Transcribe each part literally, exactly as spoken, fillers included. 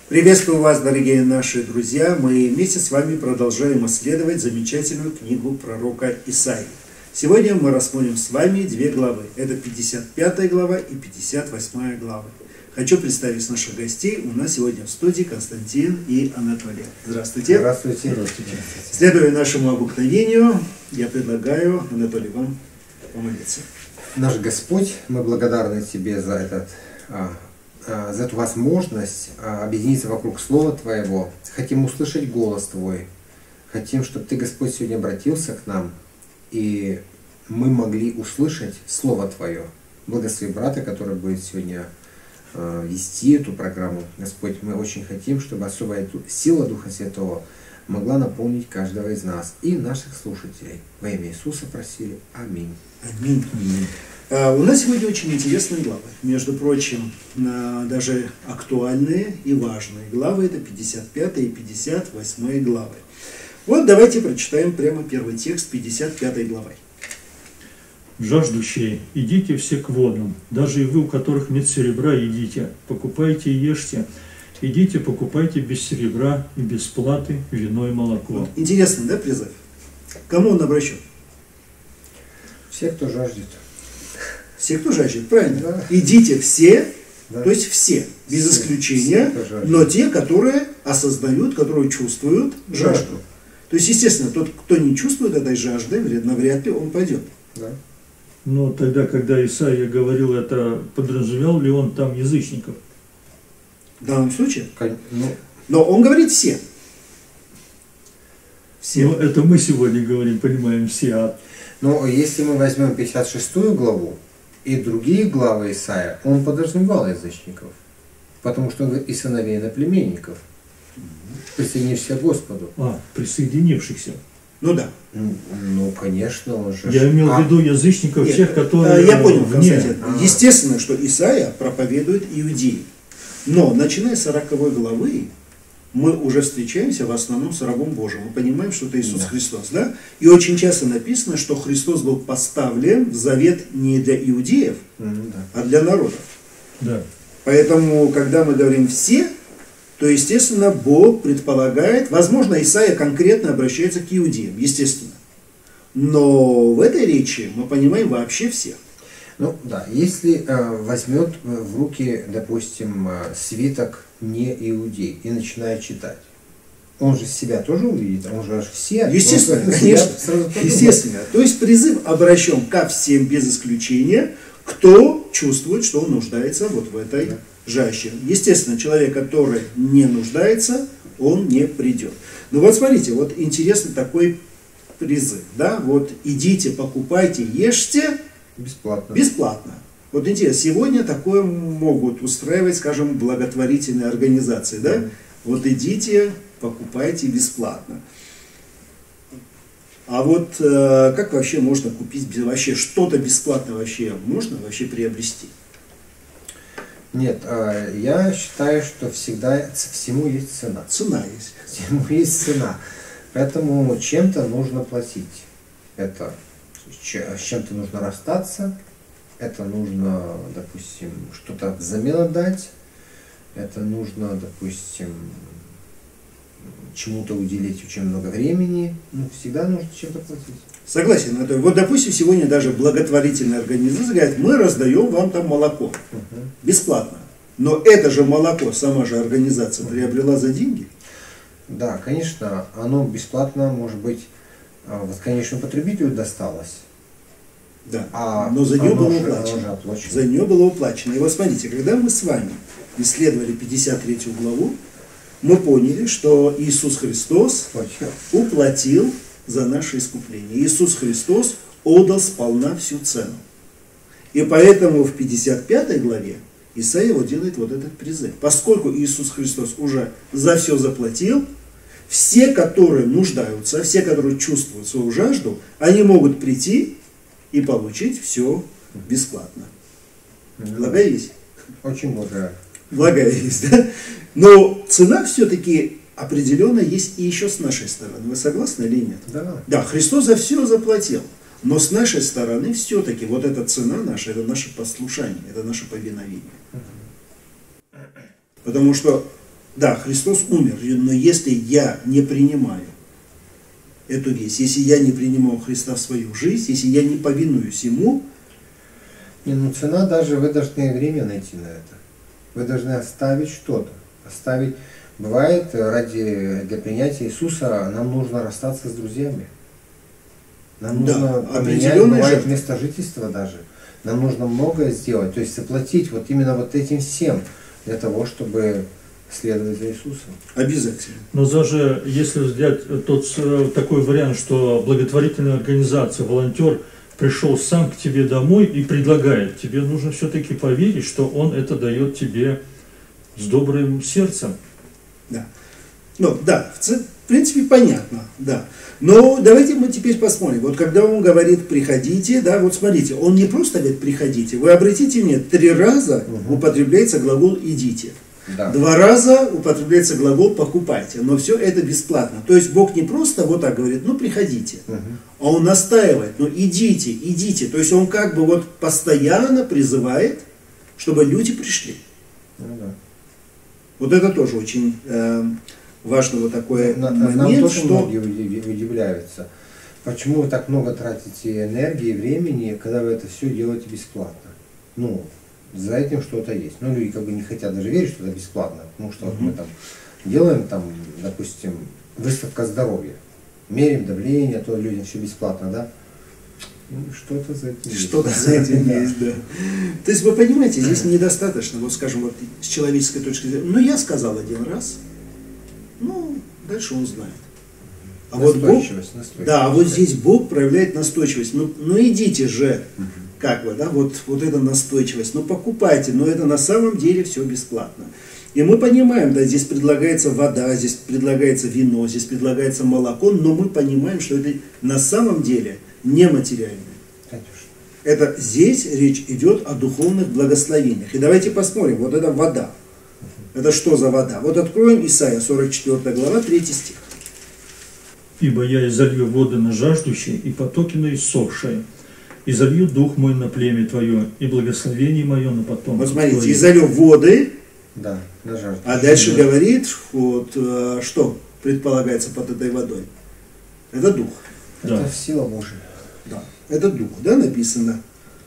Приветствую вас, дорогие наши друзья! Мы вместе с вами продолжаем исследовать замечательную книгу пророка Исаии. Сегодня мы рассмотрим с вами две главы. Это пятьдесят пятая глава и пятьдесят восьмая глава. Хочу представить наших гостей. У нас сегодня в студии Константин и Анатолий. Здравствуйте. Здравствуйте. Здравствуйте. Следуя нашему обыкновению, я предлагаю, Анатолий, вам помолиться. Наш Господь, мы благодарны Тебе за, этот, а, а, за эту возможность а, объединиться вокруг Слова Твоего. Хотим услышать голос Твой. Хотим, чтобы Ты, Господь, сегодня обратился к нам, и мы могли услышать Слово Твое. Благослови брата, который будет сегодня а, вести эту программу. Господь, мы очень хотим, чтобы особая сила Духа Святого могла наполнить каждого из нас и наших слушателей. Во имя Иисуса просили. Аминь. Аминь. Аминь. А, у нас сегодня очень интересные главы. Между прочим, а, даже актуальные и важные главы. Это пятьдесят пятая и пятьдесят восьмая главы. Вот давайте прочитаем прямо первый текст пятьдесят пятой главы. «Жаждущие, идите все к водам, даже и вы, у которых нет серебра, идите, покупайте и ешьте. Идите, покупайте без серебра и без платы вино и молоко». Интересно, да, призыв? Кому он обращен? Все, кто жаждет. Все, кто жаждет, правильно. Да. Идите все, Да. то есть все, без Все, исключения, все, кто жаждет. но те, которые осознают, которые чувствуют жажду. Да. То есть, естественно, тот, кто не чувствует этой жажды, навряд ли он пойдет. Да. Но тогда, когда Исаия говорил это, подразумевал ли он там язычников? В данном случае. Кон- ну, Но он говорит все. Все. Ну, это мы сегодня говорим, понимаем, все. А Но если мы возьмем пятьдесят шестую главу и другие главы Исаия, он подразумевал язычников, потому что он говорит и сыновей иноплеменников, присоединишься к Господу. а, присоединившихся. Ну да. Ну, ну, конечно, он же... Я имел А, в виду язычников Нет, всех, которые я понял, вне. Константин. Естественно, что Исаия проповедует иудеи. Но, начиная с сороковой главы, мы уже встречаемся в основном с рабом Божьим. Мы понимаем, что это Иисус Да. Христос. Да? И очень часто написано, что Христос был поставлен в завет не для иудеев, м, да. а для народов. Да. Поэтому, когда мы говорим «все», то, естественно, Бог предполагает, возможно, Исаия конкретно обращается к иудеям, естественно. Но в этой речи мы понимаем вообще всех. Ну да, если э, возьмет в руки, допустим, э, свиток не иудей и начинает читать, он же себя тоже увидит, он же аж все. Естественно, он же конечно. себя сразу подумает. Естественно. То есть призыв обращен ко всем без исключения, кто чувствует, что он нуждается вот в этой Да. жаще. Естественно, человек, который не нуждается, он не придет. Ну вот смотрите, вот интересный такой призыв. Да? Вот идите, покупайте, ешьте Бесплатно. бесплатно. Вот интересно, сегодня такое могут устраивать, скажем, благотворительные организации. Да? Мгм. Вот идите, покупайте бесплатно. А вот э, как вообще можно купить, без- вообще что-то бесплатно вообще можно вообще приобрести? Нет, э, я считаю, что всегда ц- всему есть цена. Цена есть. Всему есть цена. Поэтому чем-то нужно платить. Это ч- с чем-то нужно расстаться, это нужно, допустим, что-то взамен отдать, это нужно, допустим, чему-то уделить очень много времени. Ну, всегда нужно чем-то платить. Согласен, Анатолий. Вот, допустим, сегодня даже благотворительная организация говорит, мы раздаем вам там молоко Мгм. бесплатно. Но это же молоко сама же организация приобрела за деньги. Да, конечно, оно бесплатно, может быть, а, вот конечному потребителю досталось. Да. А Но за нее оно было же- оно уплачено. же оплачено. За нее было уплачено. И вот смотрите, когда мы с вами исследовали пятьдесят третью главу, мы поняли, что Иисус Христос Оплачено. уплатил за наше искупление. Иисус Христос отдал сполна всю цену. И поэтому в пятьдесят пятой главе Исаия вот делает вот этот призыв. Поскольку Иисус Христос уже за все заплатил, все, которые нуждаются, все, которые чувствуют свою жажду, они могут прийти и получить все бесплатно. Благая есть. Очень благая. Благая есть, да? Но цена все-таки определенно есть и еще с нашей стороны. Вы согласны или нет? Да. Да, Христос за все заплатил. Но с нашей стороны все-таки вот эта цена наша, это наше послушание, это наше повиновение. Потому что Да, Христос умер, но если я не принимаю эту весть, если я не принимаю Христа в свою жизнь, если я не повинуюсь Ему... Не, ну цена даже, вы должны время найти на это. Вы должны оставить что-то. Оставить... Бывает, ради, для принятия Иисуса нам нужно расстаться с друзьями. Нам Да, нужно поменять, бывает, место жительства даже. Нам нужно многое сделать, то есть заплатить вот именно вот этим всем, для того, чтобы следовать за Иисусом. Обязательно. Но даже если взять тот такой вариант, что благотворительная организация, волонтер пришел сам к тебе домой и предлагает, тебе нужно все-таки поверить, что он это дает тебе с добрым сердцем. Да. Ну, да, в принципе, понятно, да. Но давайте мы теперь посмотрим. Вот когда он говорит «приходите», да, вот смотрите, он не просто говорит «приходите». Вы обратите внимание, три раза угу. употребляется глагол «идите». Да. Два раза употребляется глагол «покупайте». Но все это бесплатно. То есть Бог не просто вот так говорит «ну, приходите», угу. а Он настаивает «ну, идите, идите». То есть Он как бы вот постоянно призывает, чтобы люди пришли. Ну, да. Вот это тоже очень э, важный вот такой на, момент, нам тоже что... многие удивляются, почему вы так много тратите энергии, времени, когда вы это все делаете бесплатно. Ну, за этим что-то есть. Но люди как бы не хотят даже верить, что это бесплатно, потому что mm-hmm. вот мы там делаем, там, допустим, выставка здоровья, меряем давление, то людям все бесплатно, да? Ну, что-то за этим есть. Что-то за этим есть, да. То есть вы понимаете, здесь недостаточно, вот скажем, вот с человеческой точки зрения, ну я сказал один раз, ну дальше он знает. А вот Бог, да, а вот здесь Бог проявляет настойчивость. Ну, ну идите же, как бы, да, вот, вот эта настойчивость, ну покупайте, но это на самом деле все бесплатно. И мы понимаем, да, здесь предлагается вода, здесь предлагается вино, здесь предлагается молоко, но мы понимаем, что это на самом деле нематериальное. Это здесь речь идет о духовных благословениях. И давайте посмотрим, вот это вода. Это что за вода? Вот откроем Исайя, сорок четвёртая глава, третий стих. «Ибо я изолью воды на жаждущие и потоки на иссохшие, и залью дух мой на племя твое, и благословение мое на потомство». Вот смотрите, изолью воды, да, на жаждущие. А дальше да. говорит, вот, что предполагается под этой водой. Это дух. Это да. сила Божия. Да. Это дух, да, написано.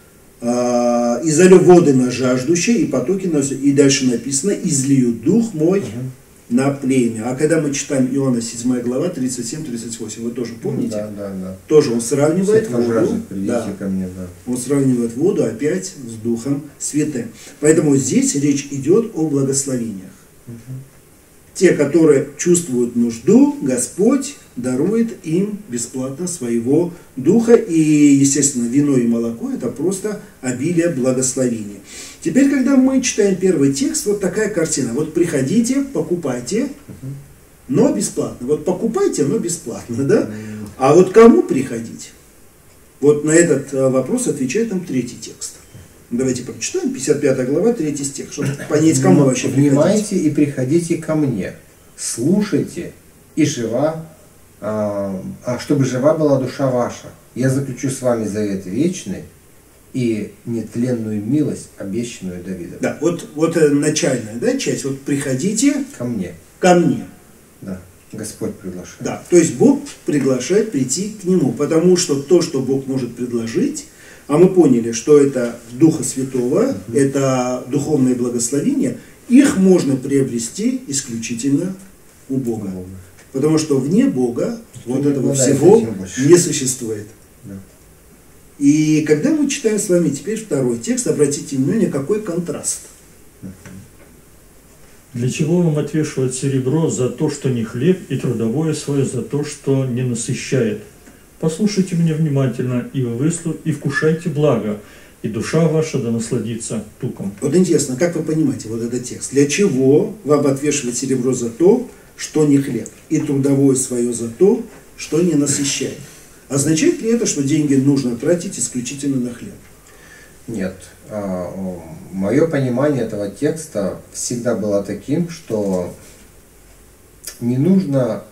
А, «Изолью воды на жаждущие, и потоки на...» И дальше написано «излию дух мой угу. на племя». А когда мы читаем Иоанна седьмая глава, тридцать семь тридцать восемь, вы тоже помните? Да, да, да. Тоже он сравнивает воду. Да. Ко мне, да. Он сравнивает воду опять с Духом Святым. Поэтому здесь речь идет о благословениях. Угу. Те, которые чувствуют нужду, Господь дарует им бесплатно своего духа. И, естественно, вино и молоко – это просто обилие благословения. Теперь, когда мы читаем первый текст, вот такая картина. Вот приходите, покупайте, но бесплатно. Вот покупайте, но бесплатно, да? А вот кому приходить? Вот на этот вопрос отвечает нам третий текст. Давайте прочитаем, пятьдесят пятая глава, третий стих, чтобы понять, кому вообще приходить. «Внимайте и приходите ко мне, слушайте, и жива, а, чтобы жива была душа ваша. Я заключу с вами завет вечный и нетленную милость, обещанную Давидом». Да, вот, вот начальная, да, часть, вот приходите ко мне. Ко мне. Да, Господь приглашает. Да, то есть Бог приглашает прийти к Нему, потому что то, что Бог может предложить, а мы поняли, что это Духа Святого, угу. это духовное благословение, их можно приобрести исключительно у Бога. Угу. Потому что вне Бога что вот этого всего не существует. Да. И когда мы читаем с вами теперь второй текст, обратите внимание, какой контраст. Угу. «Для чего вам отвешивать серебро за то, что не хлеб, и трудовое свое за то, что не насыщает? Послушайте меня внимательно, и вы выслу, и вкушайте благо, и душа ваша да насладится туком». Вот интересно, как вы понимаете вот этот текст? Для чего вам отвешивать серебро за то, что не хлеб, и трудовое свое за то, что не насыщает? Означает ли это, что деньги нужно тратить исключительно на хлеб? Нет. Мое понимание этого текста всегда было таким, что не нужно...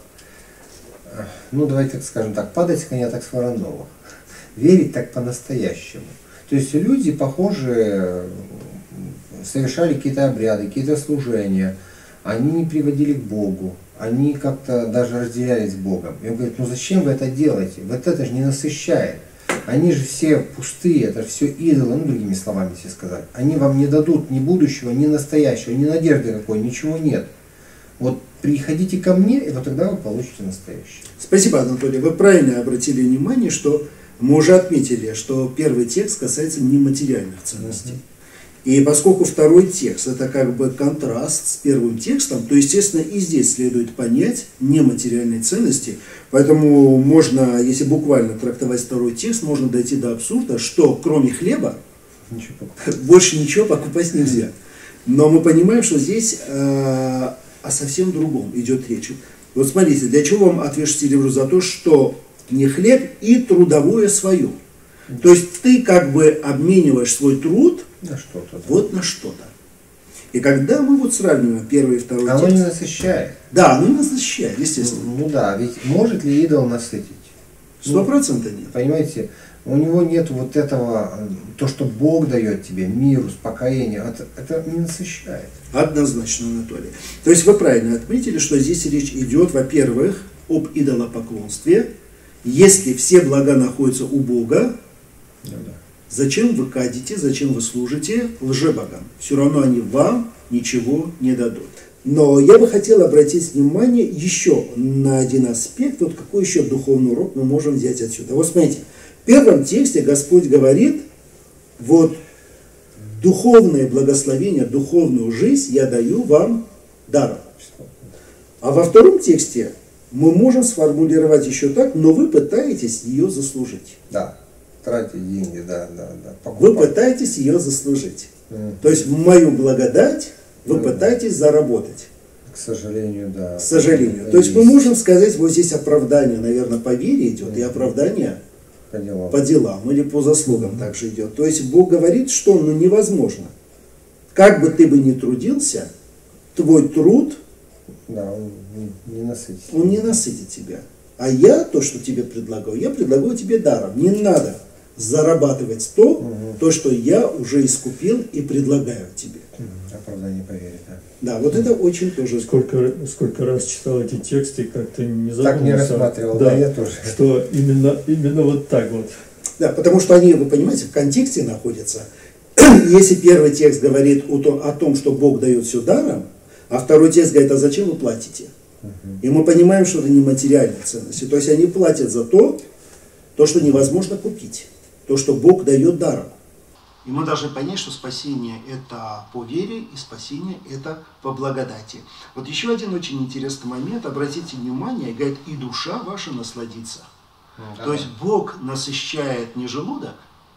ну давайте так скажем так, падать с коня так с вороного, верить так по-настоящему. То есть люди, похоже, совершали какие-то обряды, какие-то служения, они не приводили к Богу, они как-то даже разделялись с Богом. И он говорит, ну зачем вы это делаете? Вот это же не насыщает. Они же все пустые, это же все идолы, ну другими словами если сказать. Они вам не дадут ни будущего, ни настоящего, ни надежды какой, ничего нет. Вот приходите ко мне, и вот тогда вы получите настоящее. Спасибо, Анатолий. Вы правильно обратили внимание, что мы уже отметили, что первый текст касается нематериальных ценностей. И поскольку второй текст это как бы контраст с первым текстом, то, естественно, и здесь следует понять нематериальные ценности. Поэтому можно, если буквально трактовать второй текст, можно дойти до абсурда, что кроме хлеба Ничего. больше ничего покупать нельзя. Но мы понимаем, что здесь э, о совсем другом идет речь. Вот смотрите, для чего вам отвешивать серебро? За то, что не хлеб и трудовое свое. То есть ты как бы обмениваешь свой труд На что-то. Да. вот на что-то. И когда мы вот сравниваем первый и второй Оно текст, не насыщает. да, оно не насыщает, естественно. Ну, ну да, ведь может ли идол насытить? Сто процентов нет. Понимаете, у него нет вот этого, то, что Бог дает тебе, мир, успокоение, это, это не насыщает. Однозначно, Анатолий. То есть вы правильно отметили, что здесь речь идет, во-первых, об идолопоклонстве. Если все блага находятся у Бога, Ну, да. зачем вы кадите, зачем вы служите лжебогам? Все равно они вам ничего не дадут. Но я бы хотел обратить внимание еще на один аспект, вот какой еще духовный урок мы можем взять отсюда. Вот смотрите, в первом тексте Господь говорит, вот духовное благословение, духовную жизнь я даю вам даром. А во втором тексте мы можем сформулировать еще так, но вы пытаетесь ее заслужить. Да, тратить деньги, да, да, да. Вы Покупать. пытаетесь ее заслужить. Мгм. То есть в мою благодать вы Ну да. пытаетесь заработать. К сожалению, да. К сожалению. То есть мы можем сказать, вот здесь оправдание, наверное, по вере идет, и оправдание По делам. по делам или по заслугам также идет. То есть Бог говорит, что ну, невозможно. Как бы ты бы ни трудился, твой труд, Да, он не, не насытит. он не насытит тебя. А я то, что тебе предлагаю, я предлагаю тебе даром. Не надо зарабатывать то, Мгм. то, что я уже искупил и предлагаю тебе. Мгм. Оправдание по вере, да. Да, вот это очень тоже... Сколько, сколько раз читал эти тексты, как-то не задумывался. Так не рассматривал, да, я тоже. Что именно, именно вот так вот. Да, потому что они, вы понимаете, в контексте находятся. Если первый текст говорит о том, о том, что Бог дает все даром, а второй текст говорит, а зачем вы платите? И мы понимаем, что это не материальные ценности. То есть они платят за то, то, что невозможно купить. То, что Бог дает даром. И мы должны понять, что спасение это по вере, и спасение это по благодати. Вот еще один очень интересный момент. Обратите внимание, говорит, и душа ваша насладится. Да. То есть Бог насыщает не желудок,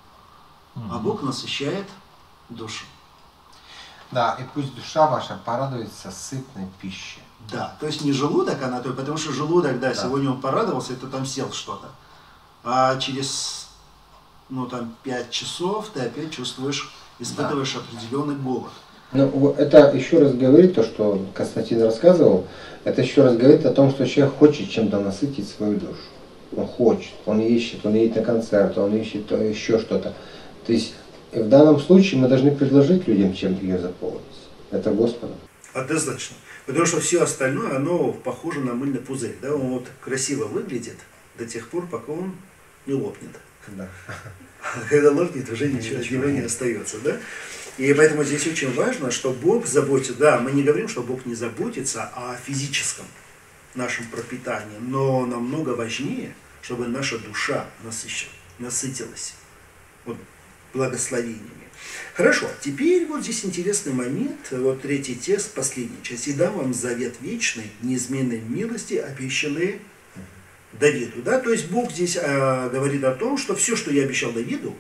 а Бог насыщает душу. Да, и пусть душа ваша порадуется сытной пищей. Да, то есть не желудок, Анатолий, потому что желудок, да, Да. сегодня он порадовался, и ты там съел что-то. А через, ну, там, пять часов ты опять чувствуешь, испытываешь определенный голод. Ну, вот это еще раз говорит то, что Константин рассказывал, это еще раз говорит о том, что человек хочет чем-то насытить свою душу. Он хочет, он ищет, он едет на концерт, он ищет то, еще что-то. То есть в данном случае мы должны предложить людям, чем ее заполнить. Это Господом. Однозначно. Потому что все остальное, оно похоже на мыльный пузырь. Да? Он вот красиво выглядит до тех пор, пока он не лопнет. Да. А когда лопнет, уже ничего от него не остается. Да? И поэтому здесь очень важно, что Бог заботится. Да, мы не говорим, что Бог не заботится о физическом нашем пропитании, но намного важнее, чтобы наша душа насыщена, насытилась вот, благословениями. Хорошо, теперь вот здесь интересный момент, вот третий текст, последняя часть. «И дам вам завет вечный, неизменной милости, обещанные Давиду». Да? То есть Бог здесь э, говорит о том, что все, что я обещал Давиду,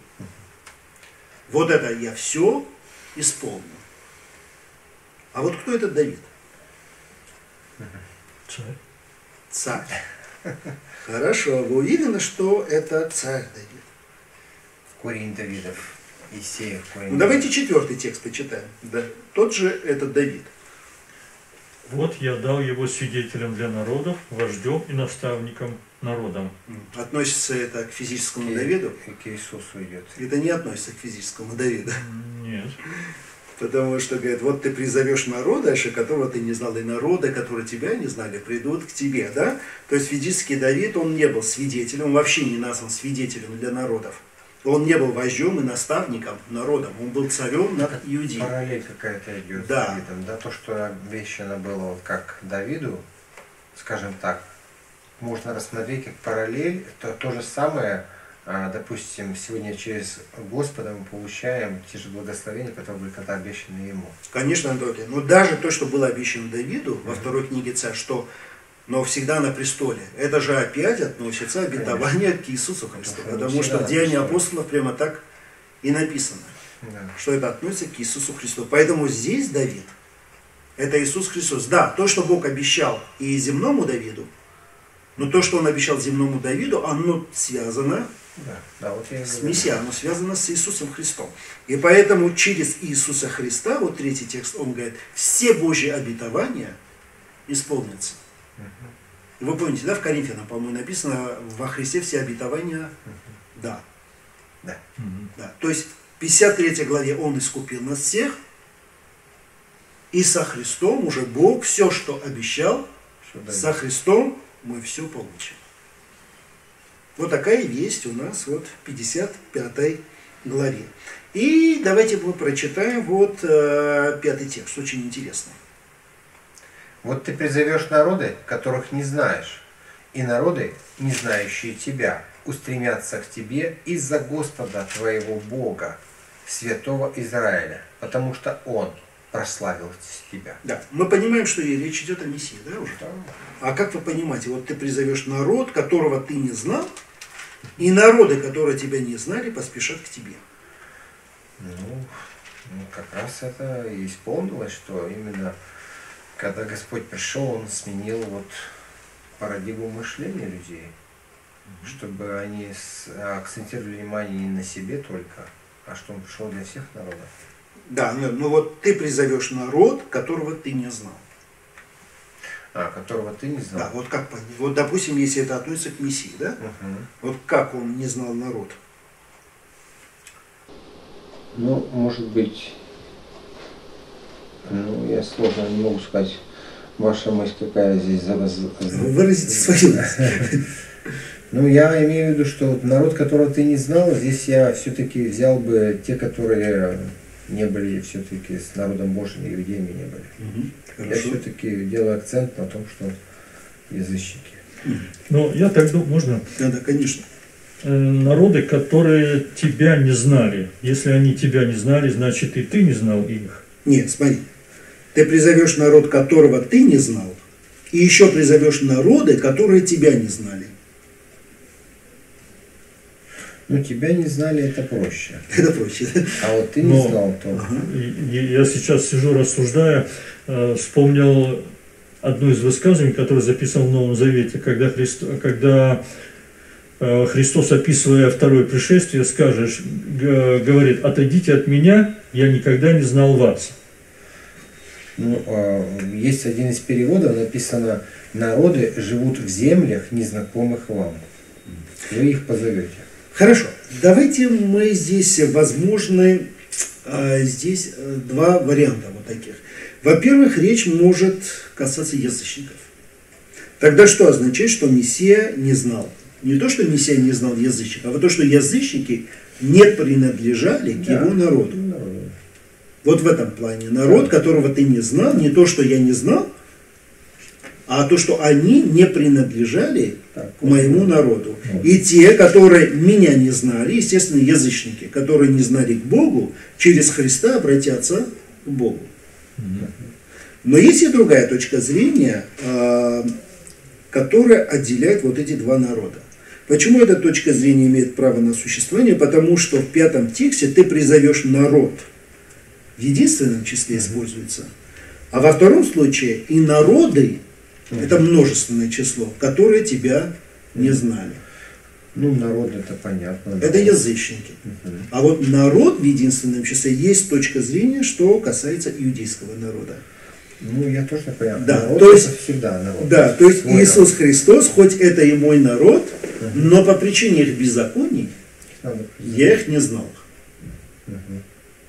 вот это я все исполню. А вот кто этот Давид? Царь. Царь. Хорошо, вы уверены, что это царь Давид? Корень Давидов. Исеев, корень Ну, давайте четвертый текст почитаем. Да. Тот же это Давид. Вот я дал его свидетелем для народов, вождем и наставником народам. Относится это к физическому И- Давиду? И к Иисусу идет. Это не относится к физическому Давиду. Нет. Потому что, говорит, вот ты призовешь народ, дальше которого ты не знал, и народы, которые тебя не знали, придут к тебе, да? То есть физически Давид, он не был свидетелем, он вообще не назван свидетелем для народов. Он не был вождем и наставником народом, он был царем над Иудеей. Параллель какая-то идет Да. с Давидом, да, то, что обещано было вот как Давиду, скажем так, можно рассмотреть как параллель, то, то же самое, а, допустим, сегодня через Господа мы получаем те же благословения, которые были когда обещаны ему. Конечно, Антоний, но даже то, что было обещано Давиду во второй книге Царь, что но всегда на престоле. Это же опять относится обетование Конечно. К Иисусу Христу. Потому, потому что в Деянии апостолов прямо так и написано, да. что это относится к Иисусу Христу. Поэтому здесь Давид, это Иисус Христос. Да, то, что Бог обещал и земному Давиду, но то, что Он обещал земному Давиду, оно связано да. Да, вот с Мессией, оно связано с Иисусом Христом. И поэтому через Иисуса Христа, вот третий текст, он говорит, все Божьи обетования исполнятся. И вы помните, да, в Коринфянам, по-моему, написано, во Христе все обетования, да. Да. да. То есть в пятьдесят третьей главе Он искупил нас всех, и со Христом уже Бог все, что обещал, со Христом мы все получим. Вот такая весть у нас вот в пятьдесят пятой главе. И давайте мы прочитаем вот э, пятый текст, очень интересный. Вот ты призовешь народы, которых не знаешь, и народы, не знающие тебя, устремятся к тебе из-за Господа твоего Бога, святого Израиля, потому что Он прославил тебя. Да, мы понимаем, что речь идет о Мессии, да, уже? Да. А как вы понимаете, вот ты призовешь народ, которого ты не знал, и народы, которые тебя не знали, поспешат к тебе. Ну, ну как раз это и исполнилось, что именно когда Господь пришел, Он сменил вот парадигму мышления людей, mm-hmm. чтобы они акцентировали внимание не на себе только, а что Он пришел для всех народов. Да, ну, ну вот ты призовешь народ, которого ты не знал. А, которого ты не знал. Да, вот как понять? Вот, допустим, если это относится к Мессии, да? Uh-huh. Вот как он не знал народ? Ну, может быть, ну, я сложно не могу сказать, ваша мысль какая здесь за вас. Выразите свою мысль. Ну, я имею в виду, что вот народ, которого ты не знал, здесь я все-таки взял бы те, которые не были все-таки с народом Божьим, иудеями не были. Угу, я все-таки делаю акцент на том, что язычники. Ну, я так думаю, можно? Да, да, конечно. Народы, которые тебя не знали. Если они тебя не знали, значит и ты не знал их. Нет, смотри. Ты призовешь народ, которого ты не знал, и еще призовешь народы, которые тебя не знали. Ну, тебя не знали, это проще. Это проще, да? А вот ты не Но, знал, то... Ага. Я сейчас сижу, рассуждая, вспомнил одно из высказываний, которое записал в Новом Завете, когда, Христ, когда Христос, описывая второе пришествие, скажешь, говорит, отойдите от меня, я никогда не знал вас. Ну, есть один из переводов, написано, народы живут в землях, незнакомых вам. Вы их позовете. Хорошо, давайте мы здесь, возможны, здесь два варианта вот таких. Во-первых, речь может касаться язычников. Тогда что означает, что Мессия не знал? Не то, что Мессия не знал язычников, а то, что язычники не принадлежали к да. его народу. Вот в этом плане. Народ, которого ты не знал, не то, что я не знал, а то, что они не принадлежали так, к моему народу. Вот. И те, которые меня не знали, естественно, язычники, которые не знали к Богу, через Христа обратятся к Богу. Но есть и другая точка зрения, которая отделяет вот эти два народа. Почему эта точка зрения имеет право на существование? Потому что в пятом тексте ты призовешь народ. В единственном числе используется. А во втором случае и народы, это множественное число, которые тебя не знали. Ну, народ это понятно. Это язычники. Uh-huh. А вот народ в единственном числе есть точка зрения, что касается иудейского народа. Ну, я тоже так понимаю. Да, народ то есть, это всегда народ. Да, то есть Свой Иисус народ. Христос, хоть это и мой народ, uh-huh. но по причине их беззаконий я их не знал. Uh-huh.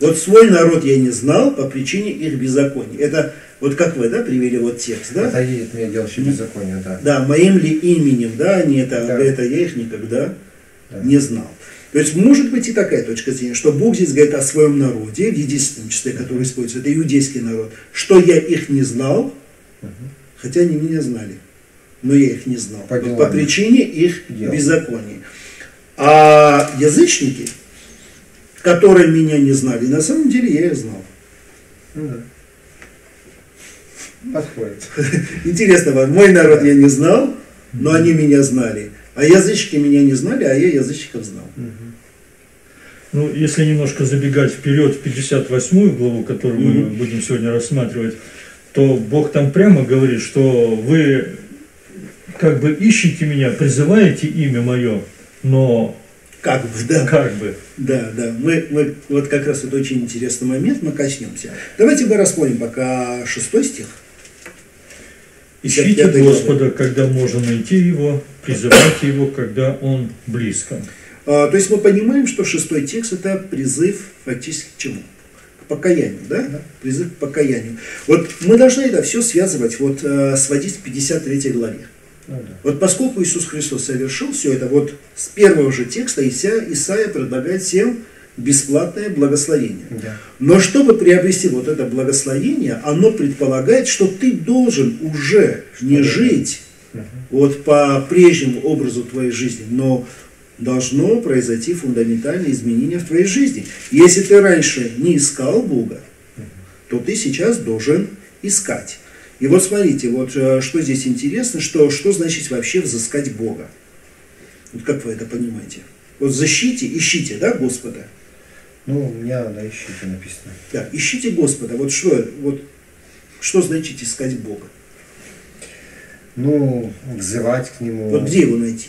Вот свой народ я не знал по причине их беззакония. Это вот как вы, да, привели вот текст, да? Отойдет мне делающий беззаконие, да. Да, моим ли именем, да, они это, Да. это я их никогда Да. не знал. То есть может быть и такая точка зрения, что Бог здесь говорит о своем народе, в единственном числе, который используется, это иудейский народ, что я их не знал, хотя они меня знали, но я их не знал, По по, делам по причине их дел. беззакония. А язычники, которые меня не знали, на самом деле я их знал. Ну да. Подходит. Интересно, вот мой народ я не знал, но они меня знали. А язычники меня не знали, а я язычников знал. Ну, если немножко забегать вперед в пятьдесят восьмую главу, которую мы Мгм. будем сегодня рассматривать, то Бог там прямо говорит, что вы как бы ищете меня, призываете имя мое, но Как бы, да. как бы. Да, да. Мы, мы, вот как раз это очень интересный момент, мы коснемся. Давайте мы рассмотрим пока шестой стих. Ищите Господа, когда можно найти Его, призывайте Его, когда Он близко. А, то есть мы понимаем, что шестой текст это призыв фактически к чему? К покаянию, да? Да. Призыв к покаянию. Вот мы должны это все связывать, вот э, сводить к пятьдесят третьей главе. Ну да. Вот поскольку Иисус Христос совершил все это, вот с первого же текста Исаия, Исаия предлагает всем бесплатное благословение. Да. Но чтобы приобрести вот это благословение, оно предполагает, что ты должен уже не Что-то жить Мгм. вот по прежнему образу твоей жизни, но должно произойти фундаментальное изменение в твоей жизни. Если ты раньше не искал Бога, то ты сейчас должен искать. И вот смотрите, вот э, что здесь интересно, что, что значит вообще взыскать Бога. Вот как вы это понимаете? Вот защите, ищите, да, Господа? Ну, у меня на ищите написано. Да, ищите Господа. Вот что, вот, что значит искать Бога? Ну, взывать к Нему. Вот где его найти?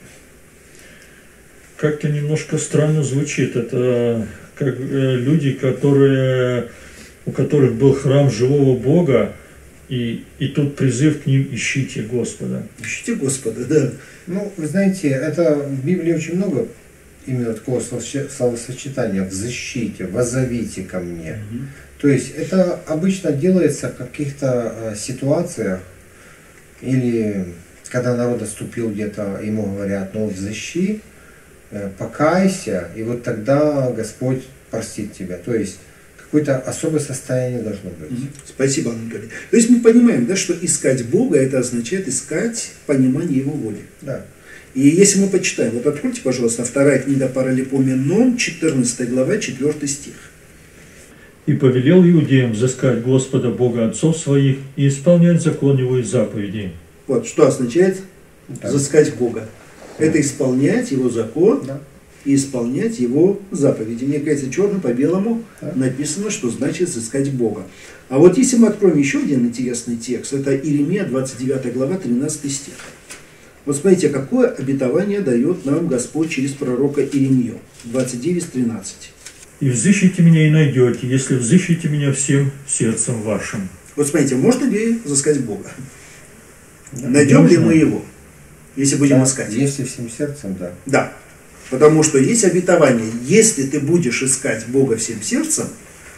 Как-то немножко странно звучит. Это как э, люди, которые, у которых был храм живого Бога, и, и тут призыв к ним «Ищите Господа». Ищите Господа, да. Ну, вы знаете, это в Библии очень много именно такого словоще- словосочетания «в защите», «воззовите ко мне». То есть это обычно делается в каких-то э, ситуациях, или когда народ отступил где-то, ему говорят, ну взыщи, э, покайся, и вот тогда Господь простит тебя. То есть какое-то особое состояние должно быть. Мгм. Спасибо, Анатолий. То есть мы понимаем, да, что искать Бога, это означает искать понимание Его воли. Да. И если мы почитаем, вот откройте, пожалуйста, вторая книга Паралипоменон, четырнадцатая глава, четвёртый стих. «И повелел иудеям взыскать Господа Бога отцов своих и исполнять закон Его и заповеди». Вот что означает Да. взыскать Бога. Это исполнять Его закон Да. и исполнять Его заповеди. Мне кажется, черным по белому Да. написано, что значит взыскать Бога. А вот если мы откроем еще один интересный текст, это Иеремия, двадцать девятая глава, тринадцатый стих. Вот смотрите, какое обетование дает нам Господь через пророка Иеремию. двадцать девять тринадцать. «И взыщите меня и найдете, если взыщите меня всем сердцем вашим». Вот смотрите, можно ли взыскать Бога? Да. Найдем ли Можно. мы Его, если будем Да, искать? Если всем сердцем, да. Да. Потому что есть обетование, если ты будешь искать Бога всем сердцем,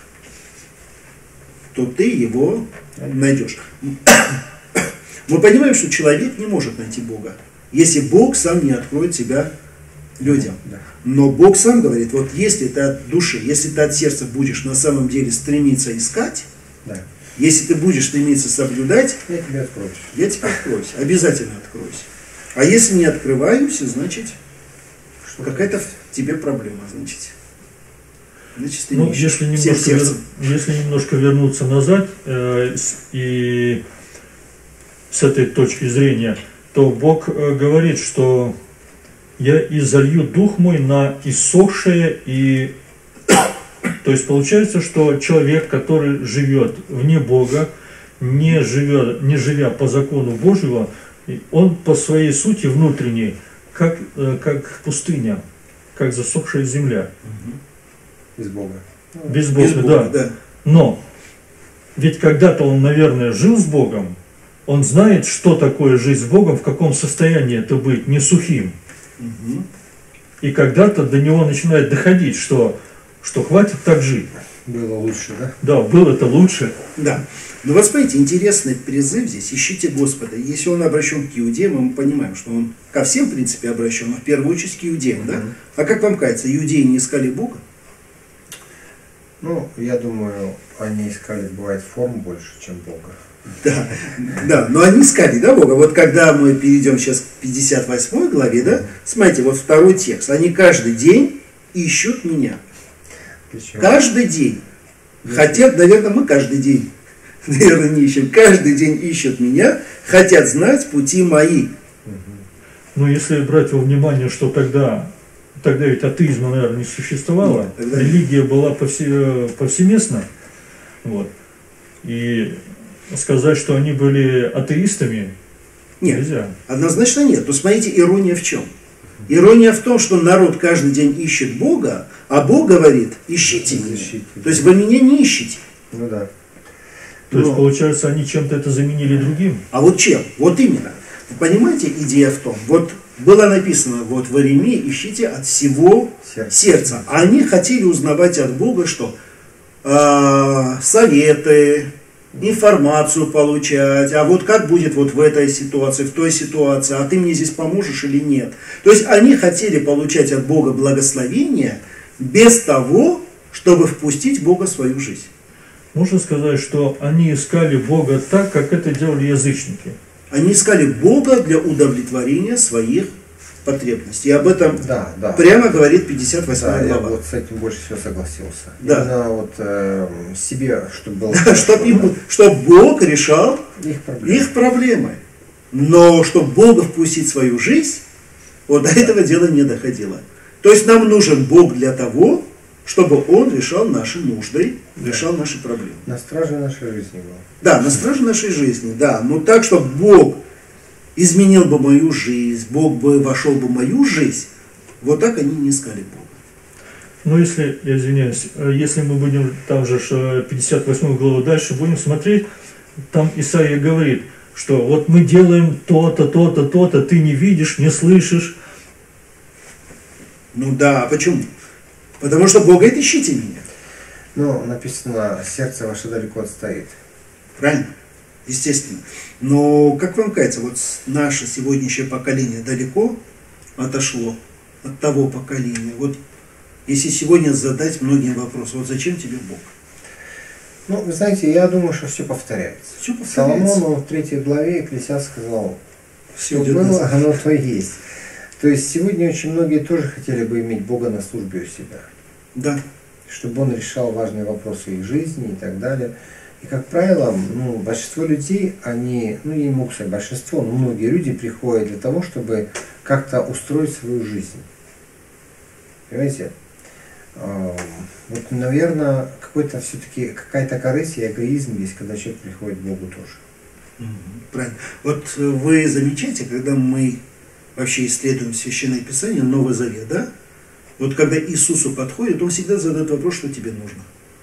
то ты Его найдешь. Мы понимаем, что человек не может найти Бога, если Бог сам не откроет себя людям. Да. Но Бог сам говорит, вот если ты от души, если ты от сердца будешь на самом деле стремиться искать, Да. если ты будешь стремиться соблюдать, Я тебе откроюсь. я тебе откроюсь, обязательно откроюсь. А если не открываюсь, значит, Что какая-то в тебе проблема, значит. Значит, ты Ну, не ищешь если всем немножко, вер- сердцем. если немножко вернуться назад э, с- и с этой точки зрения, то Бог э, говорит, что я изолью дух мой на иссохшее и... То есть получается, что человек, который живет вне Бога, не, живет, не живя по закону Божьего, он по своей сути внутренней, как, э, как пустыня, как засохшая земля. Без Бога. Без Без Бога, Бога, да. да. Но ведь когда-то он, наверное, жил с Богом, он знает, что такое жизнь с Богом, в каком состоянии это быть, не сухим. Мгм. И когда-то до него начинает доходить, что что хватит так жить. Было лучше, да? Да, было это лучше. Да. Но вот смотрите, интересный призыв здесь. Ищите Господа. Если он обращен к иудеям, мы понимаем, что он ко всем, в принципе, обращен, но в первую очередь к иудеям. Да? А как вам кажется, иудеи не искали Бога? Ну, я думаю, они искали, бывает, форм больше, чем Бога. Да, да, но они искали, да, Бога. Вот когда мы перейдем сейчас к пятьдесят восьмой главе, да, смотрите, вот второй текст. Они каждый день ищут меня. Причем, Каждый день. Хотят, наверное, мы каждый день, наверное, не ищем. Каждый день ищут меня, хотят знать пути мои. Но если брать во внимание, что тогда, тогда ведь атеизма, наверное, не существовало, Нет, тогда религия была повсе, повсеместна, вот. И сказать, что они были атеистами, Нет, нельзя. однозначно нет. То смотрите, ирония в чем? Ирония в том, что народ каждый день ищет Бога, а Бог говорит, ищите меня. Ищите, То есть вы меня не ищете. Ну да. То есть, Но- получается, они чем-то это заменили другим. А вот чем? Вот именно. Вы понимаете, идея в том, вот было написано, вот в Иеремии, ищите от всего Сердце. сердца. А они хотели узнавать от Бога, что А, советы, информацию получать, а вот как будет вот в этой ситуации, в той ситуации, а ты мне здесь поможешь или нет. То есть они хотели получать от Бога благословение без того, чтобы впустить Бога в свою жизнь. Можно сказать, что они искали Бога так, как это делали язычники. Они искали Бога для удовлетворения своих потребностей. И об этом Да, да. прямо говорит пятьдесят восьмая Да, я глава. вот с этим больше всего согласился. Да. Именно вот э, себе, чтобы было Чтоб, хорошо, им- чтоб Бог решал да. Их проблемы. их проблемы. Но чтобы Бога впустить в свою жизнь, вот до этого дела не доходило. То есть нам нужен Бог для того, чтобы Он решал наши нужды, решал наши проблемы. На страже нашей жизни был. Да, на страже нашей жизни, да. Но так, чтобы Бог изменил бы мою жизнь, Бог бы вошел бы в мою жизнь, вот так они не искали Бога. Но если, я извиняюсь, э, если мы будем там же ж, пятьдесят восьмую главу дальше будем смотреть, там Исаия говорит, что вот мы делаем то-то, то-то, то-то, ты не видишь, не слышишь. Ну да, а почему? Потому что Бог говорит, ищите меня. Ну, написано, сердце ваше далеко отстоит. Правильно? Естественно. Но, как вам кажется, вот наше сегодняшнее поколение далеко отошло от того поколения. Вот если сегодня задать многим вопрос, вот зачем тебе Бог? Ну, вы знаете, я думаю, что все повторяется. Все повторяется. Соломон в третьей главе Экклесиаст сказал, Все что идет было, назад. оно то и есть. То есть сегодня очень многие тоже хотели бы иметь Бога на службе у себя. Да. Чтобы Он решал важные вопросы их жизни и так далее. И, как правило, ну, большинство людей, они, ну, я не могу сказать большинство, но многие люди приходят для того, чтобы как-то устроить свою жизнь. Понимаете? А, Вот, наверное, какой-то все-таки какая-то корысть и эгоизм есть, когда человек приходит к Богу тоже. Мгм. Правильно. Вот э, вы замечаете, когда мы вообще исследуем Священное Писание, Новый Завет, да? Вот когда Иисусу подходит, Он всегда задает вопрос, что тебе нужно.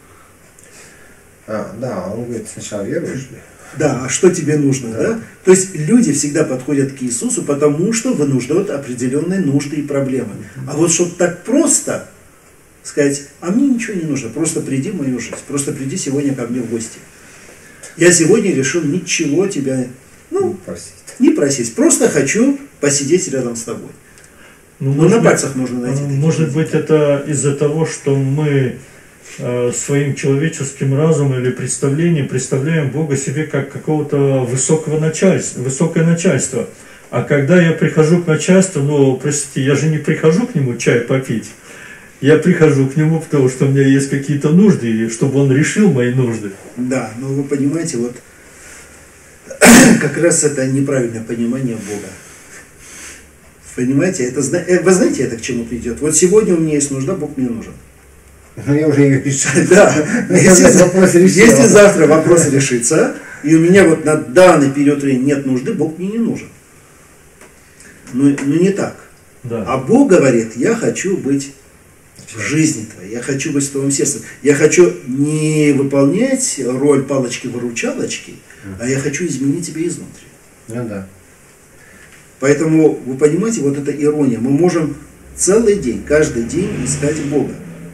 А, да, он говорит, сначала веруешь ли? Да, а что тебе нужно, да? Да. То есть люди всегда подходят к Иисусу, потому что вынуждают определенные нужды и проблемы. А вот чтобы так просто сказать, а мне ничего не нужно, просто приди в мою жизнь, просто приди сегодня ко мне в гости. Я сегодня решил ничего тебя, ну, Простите. не просить, просто хочу посидеть рядом с тобой. Ну, Ну, может на быть, пальцах можно найти. э, такие Может люди. быть, это из-за того, что мы э, своим человеческим разумом или представлением представляем Бога себе как какого-то высокого начальства, высокое начальство. А когда я прихожу к начальству, ну, простите, я же не прихожу к нему чай попить. Я прихожу к нему, потому что у меня есть какие-то нужды, и чтобы он решил мои нужды. Да, но вы понимаете, вот как раз это неправильное понимание Бога. Понимаете, это, зна- э, вы знаете, это к чему придет? Вот сегодня у меня есть нужда, Бог мне нужен. Ну, я уже ее решил. Да, если, Вопрос решил. если завтра вопрос решится, и у меня вот на данный период времени нет нужды, Бог мне не нужен. Но, но не так. Да. А Бог говорит, я хочу быть в жизни твоей, я хочу быть в твоем сердце. Я хочу не выполнять роль палочки-выручалочки, а я хочу изменить тебя изнутри. Ну да. Поэтому, вы понимаете, вот эта ирония. Мы можем целый день, каждый день искать Бога.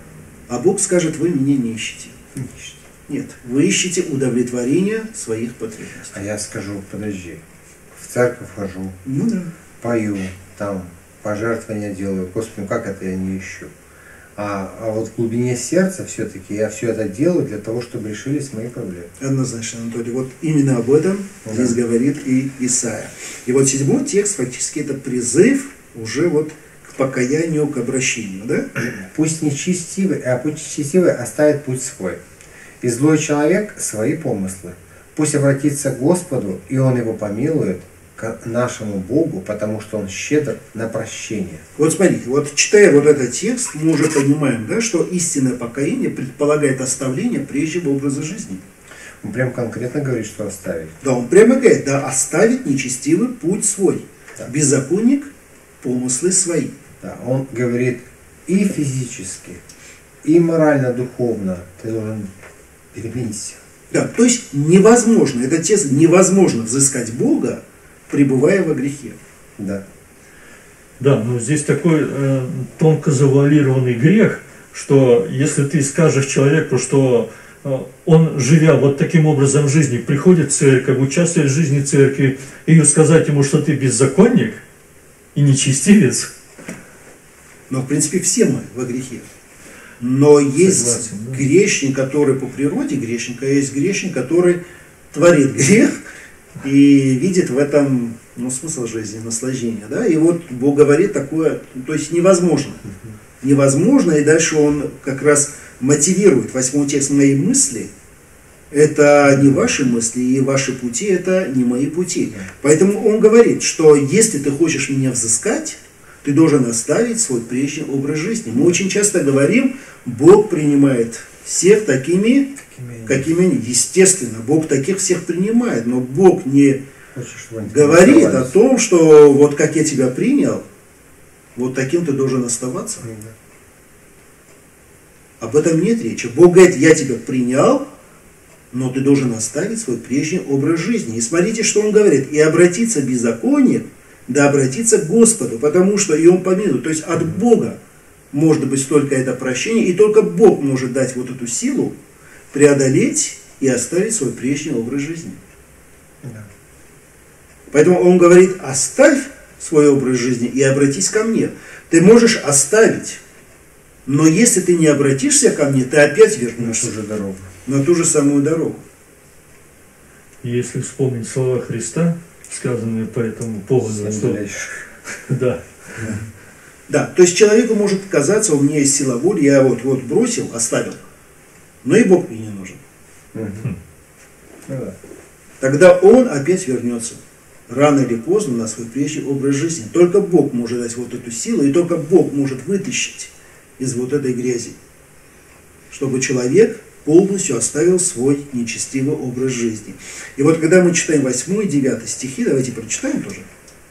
А Бог скажет, вы меня не ищете. Не ищите. Нет, вы ищете удовлетворение своих потребностей. А я скажу, подожди, в церковь хожу, Ну да. пою, там пожертвования делаю. Господи, ну как это я не ищу? А, а вот в глубине сердца все-таки я все это делаю для того, чтобы решились мои проблемы. Однозначно, Анатолий. Вот именно об этом Да. здесь говорит и Исаия. И вот седьмой текст фактически это призыв уже вот к покаянию, к обращению, да? Пусть нечестивый, а пусть нечестивый оставит путь свой. И злой человек свои помыслы. Пусть обратится к Господу, и Он его помилует, к нашему Богу, потому что Он щедр на прощение. Вот смотрите, вот читая вот этот текст, мы уже понимаем, да, что истинное покаяние предполагает оставление прежнего образа жизни. Он прям конкретно говорит, что оставить. Да, он прямо говорит, да, оставить нечестивый путь свой, Да. беззаконник помыслы свои. Да, он говорит и физически, и морально-духовно ты должен перемениться. Да, то есть невозможно, этот текст невозможно взыскать Бога, пребывая во грехе. Да. Да, но здесь такой э, тонко завуалированный грех, что если ты скажешь человеку, что э, он, живя вот таким образом жизни, приходит в церковь, участвует в жизни церкви, и сказать ему, что ты беззаконник и нечестивец. Но в принципе все мы во грехе. Но есть Согласен, да. грешник, который по природе грешник, а есть грешник, который творит грех и видит в этом, ну, смысл жизни, наслаждение. Да? И вот Бог говорит такое, то есть невозможно. Невозможно, и дальше он как раз мотивирует восьмой текст моей мысли. Это не ваши мысли, и ваши пути это не мои пути. Поэтому он говорит, что если ты хочешь меня взыскать, ты должен оставить свой прежний образ жизни. Мы очень часто говорим, Бог принимает всех такими, какими они. Естественно, Бог таких всех принимает, но Бог не Хочешь, чтобы они говорит оставались? о том, что вот как я тебя принял, вот таким ты должен оставаться. Об этом нет речи. Бог говорит, я тебя принял, но ты должен оставить свой прежний образ жизни. И смотрите, что он говорит. И обратиться беззаконие, да обратиться к Господу, потому что и он помилует. То есть от Бога может быть только это прощение, и только Бог может дать вот эту силу преодолеть и оставить свой прежний образ жизни. Да. Поэтому он говорит, оставь свой образ жизни и обратись ко мне. Ты можешь оставить, но если ты не обратишься ко мне, ты опять На вернешься ту же дорогу. на ту же самую дорогу. Если вспомнить слова Христа, сказанные по этому поводу, Всем что, гуляешь. да, Да, то есть человеку может казаться, у меня есть сила воли, я вот, вот бросил, оставил, но и Бог мне не нужен. Мгм. Ну да. Тогда он опять вернется рано или поздно на свой прежний образ жизни. Только Бог может дать вот эту силу, и только Бог может вытащить из вот этой грязи, чтобы человек полностью оставил свой нечестивый образ жизни. И вот когда мы читаем восьмой и девятый стихи, давайте прочитаем тоже.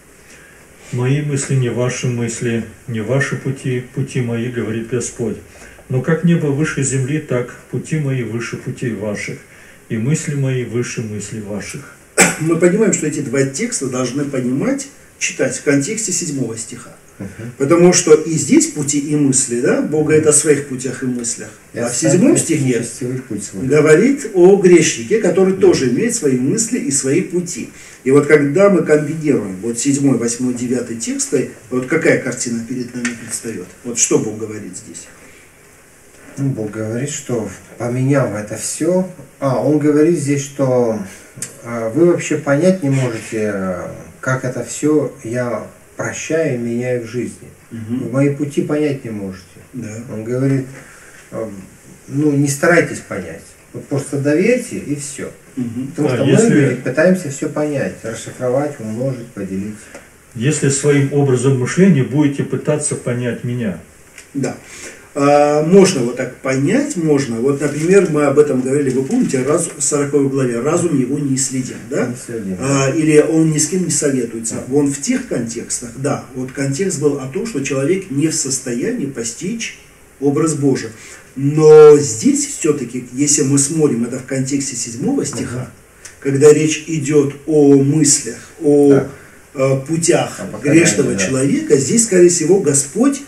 «Мои мысли не ваши мысли, не ваши пути, пути мои, говорит Господь. Но как небо выше земли, так пути мои выше путей ваших, и мысли мои выше мыслей ваших». Мы понимаем, что эти два текста должны понимать, читать в контексте седьмого стиха. Потому что и здесь пути и мысли, да, Бог говорит о своих путях и мыслях. И А в оставь седьмом пусть стихе нечестивый путь свой. говорит о грешнике, который тоже имеет свои мысли и свои пути. И вот когда мы комбинируем вот седьмой, восьмой, девятый тексты, вот какая картина перед нами предстает? Вот что Бог говорит здесь? Ну, Бог говорит, что поменяв это все, а Он говорит здесь, что а, вы вообще понять не можете, а, как это все я прощаю и меняю в жизни. Мгм. Вы мои пути понять не можете. Да. Он говорит, а, ну не старайтесь понять, вы просто доверьте и все. Мгм. Потому А что если- мы люди пытаемся все понять, расшифровать, умножить, поделить. Если своим образом мышления будете пытаться понять меня. Да. А, можно вот так понять, можно. Вот, например, мы об этом говорили, вы помните, раз, в сороковой главе, разум его не исследим, да? Не следим. А, или он ни с кем не советуется. Вон в тех контекстах, да, вот контекст был о том, что человек не в состоянии постичь образ Божий. Но здесь все-таки, если мы смотрим это в контексте седьмого стиха, когда речь идет о мыслях, о Да. э, путях О покаянии, грешного да. человека, здесь, скорее всего, Господь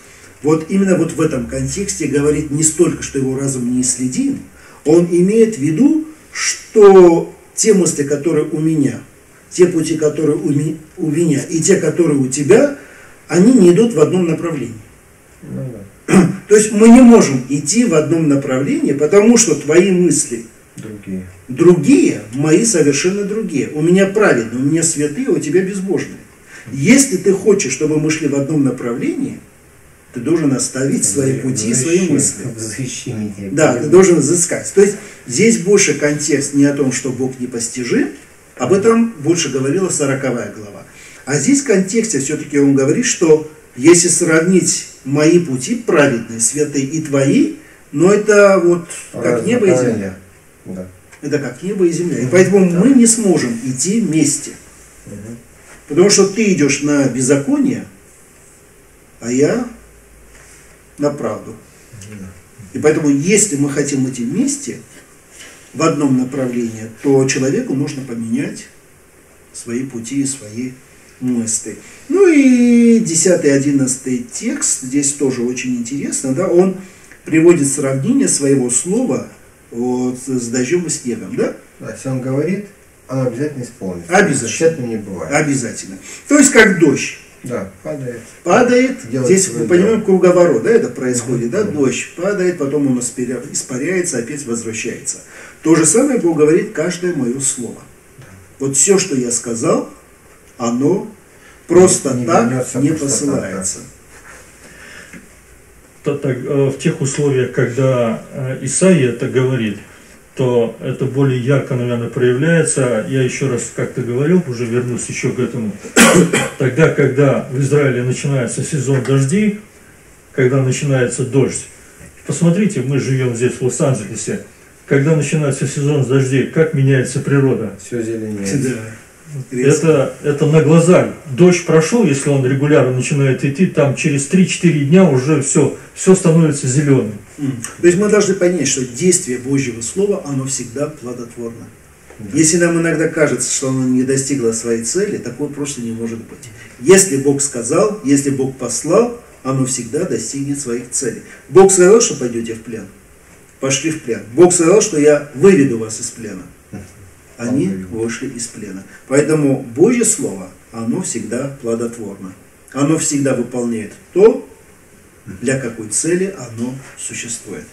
вот именно вот в этом контексте говорит не столько, что его разум не исследим, он имеет в виду, что те мысли, которые у меня, те пути, которые у, ми, у меня, и те, которые у тебя, они не идут в одном направлении. Ну, да. То есть мы не можем идти в одном направлении, потому что твои мысли Другие. другие, мои совершенно другие. У меня праведные, у меня святые, у тебя безбожные. Если ты хочешь, чтобы мы шли в одном направлении, ты должен оставить свои пути, свои мысли. Взыщи меня. Да, ты должен изыскать. То есть здесь больше контекст не о том, что Бог непостижим, об этом больше говорила сороковая глава. А здесь в контексте все-таки он говорит, что если сравнить мои пути праведные, святые и твои, но это вот как небо и земля. Да. Это как небо и земля. И поэтому да. мы не сможем идти вместе. Угу. Потому что ты идешь на беззаконие, а я на правду. Угу. И поэтому, если мы хотим идти вместе в одном направлении, то человеку нужно поменять свои пути и свои мысли. Ну и десятый-одиннадцатый текст, здесь тоже очень интересно, да, он приводит сравнение своего слова вот, с дождем и снегом, да? Да, если он говорит, оно обязательно исполнится. Обязательно. Тщетно не бывает. Обязательно. То есть как дождь. Да, падает. Падает, Делает здесь мы понимаем дело. Круговорот, да, это происходит, Uh-huh. да, дождь падает, потом он испаряется, опять возвращается. То же самое Бог говорит каждое мое слово. Да. Вот все, что я сказал, оно просто не, не так не просто посылается. То, так, в тех условиях, когда Исаия это говорит, то это более ярко, наверное, проявляется. Я еще раз как-то говорил, уже вернусь еще к этому. Тогда, когда в Израиле начинается сезон дождей, когда начинается дождь, посмотрите, мы живем здесь, в Лос-Анджелесе, когда начинается сезон дождей, как меняется природа. Все зеленеет. Да. Это, это на глаза. Дождь прошел, если он регулярно начинает идти, там через три-четыре дня уже все, все становится зеленым. То есть мы должны понять, что действие Божьего Слова, оно всегда плодотворно. Да. Если нам иногда кажется, что оно не достигло своей цели, такого просто не может быть. Если Бог сказал, если Бог послал, оно всегда достигнет своих целей. Бог сказал, что пойдете в плен. Пошли в плен. Бог сказал, что я выведу вас из плена. Они вышли из плена. Поэтому Божье Слово, оно всегда плодотворно. Оно всегда выполняет то, для какой цели оно существует.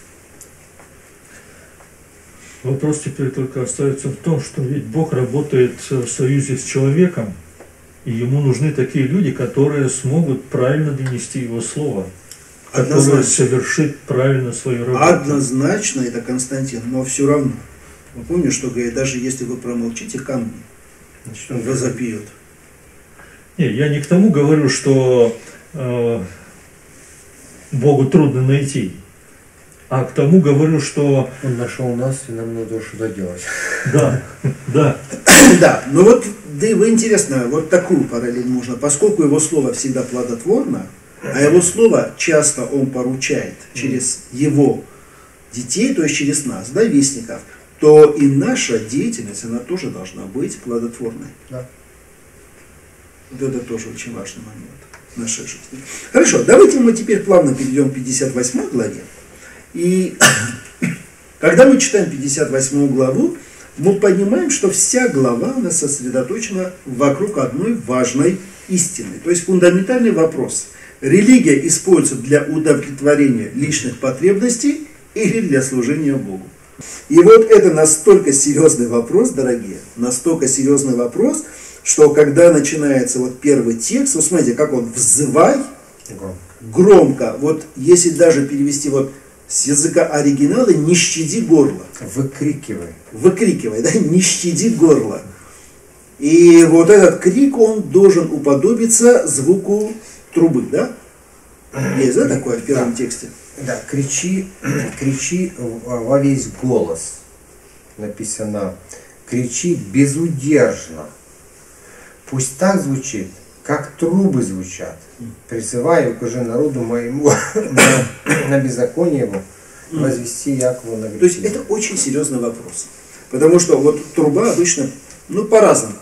Вопрос теперь только остается в том, что ведь Бог работает в союзе с человеком, и ему нужны такие люди, которые смогут правильно донести его слово, которые совершит правильно свою работу. Однозначно, это Константин, но все равно. Вы помните, что говорит, даже если вы промолчите, камни возопьют. Не, я не к тому говорю, что э, Богу трудно найти, а к тому говорю, что... Он нашел нас, и нам надо что-то делать. Да, да. Да, но вот, да и вы интересно, вот такую параллель можно, поскольку его слово всегда плодотворно, а его слово часто он поручает через его детей, то есть через нас, да, вестников, то и наша деятельность, она тоже должна быть плодотворной. Да. Вот это тоже очень важный момент в нашей жизни. Хорошо, давайте мы теперь плавно перейдем к пятьдесят восьмой главе. И когда мы читаем пятьдесят восьмую главу, мы понимаем, что вся глава она сосредоточена вокруг одной важной истины. То есть фундаментальный вопрос. Религия используется для удовлетворения личных потребностей или для служения Богу? И вот это настолько серьезный вопрос, дорогие, настолько серьезный вопрос, что когда начинается вот первый текст, вот смотрите, как он «взывай» громко. громко, вот если даже перевести вот с языка оригинала «не щади горло». Выкрикивай. Выкрикивай, да, «не щади горло». И вот этот крик, он должен уподобиться звуку трубы, да? Есть, да, такое в первом да. тексте? Да, кричи, кричи во весь голос. Написано, кричи безудержно. Пусть так звучит, как трубы звучат. Призываю к уже народу моему на, на беззаконие его возвести Якову на грехи. То есть это очень серьезный вопрос. Потому что вот труба обычно, ну, по разным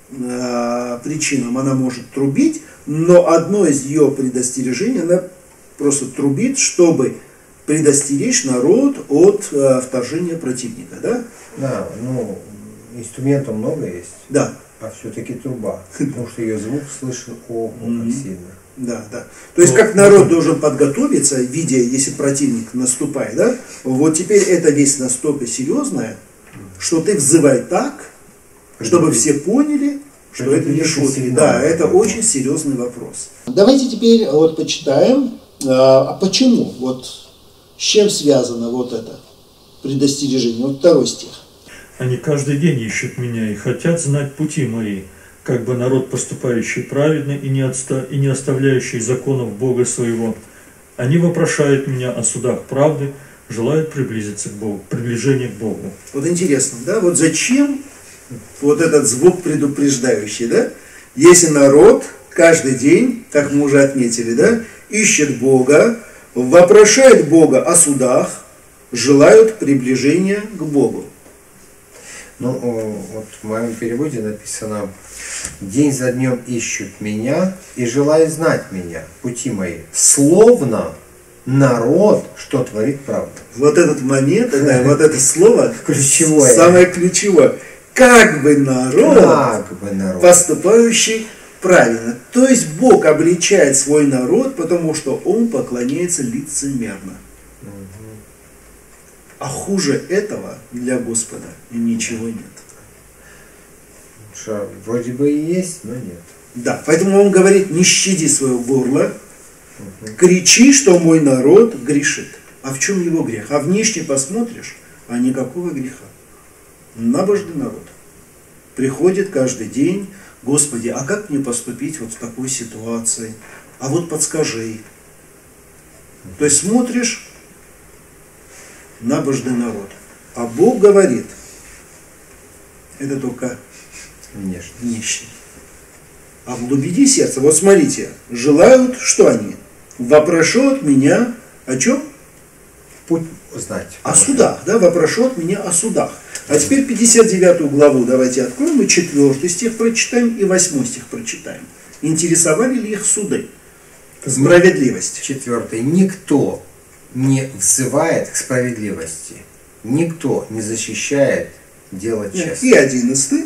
э, причинам она может трубить, но одно из ее предостережений, она просто трубит, чтобы предостеречь народ от э, вторжения противника, да? Да, ну, инструментов много есть. Да. А все-таки труба, потому что ее звук слышен, о, как сильно. Да, да. То есть как народ должен подготовиться, видя, если противник наступает, да? Вот теперь эта вещь настолько серьезная, что ты взывай так, чтобы все поняли, что это не шутки. Да, это очень серьезный вопрос. Давайте теперь вот почитаем, а почему, вот с чем связано вот это предостережение. Вот второй стих. Они каждый день ищут меня и хотят знать пути мои, как бы народ, поступающий праведно и не, отста... и не оставляющий законов Бога своего. Они вопрошают меня о судах правды, желают приблизиться к Богу, приближение к Богу. Вот интересно, да, вот зачем вот этот звук предупреждающий, да? Если народ каждый день, как мы уже отметили, да, ищет Бога, вопрошает Бога о судах, желают приближения к Богу. Ну, вот в моем переводе написано: «День за днем ищут меня и желают знать меня, пути мои, словно народ, что творит правду». Вот этот момент, да, вот это слово ключевое. Самое ключевое. Как бы народ, как бы народ, поступающий правильно. То есть Бог обличает свой народ, потому что он поклоняется лицемерно. А хуже этого для Господа ничего нет. Что, вроде бы и есть, но нет. Да, поэтому он говорит: не щади свое горло, кричи, что мой народ грешит. А в чем его грех? А внешне посмотришь, а никакого греха. Набожный народ приходит каждый день: Господи, а как мне поступить вот в такой ситуации? А вот подскажи. То есть смотришь, набожный народ. А Бог говорит, это только внешне. внешне. А в глубине сердца, вот смотрите, желают, что они? Вопрошают меня о чем? Путь знать. О судах, да, вопрошают меня о судах. А теперь пятьдесят девятую главу давайте откроем, и четвёртый стих прочитаем, и восьмой стих прочитаем. Интересовали ли их суды? Справедливость. Четвертый. Никто не взывает к справедливости. Никто не защищает дело честно. И одиннадцатый.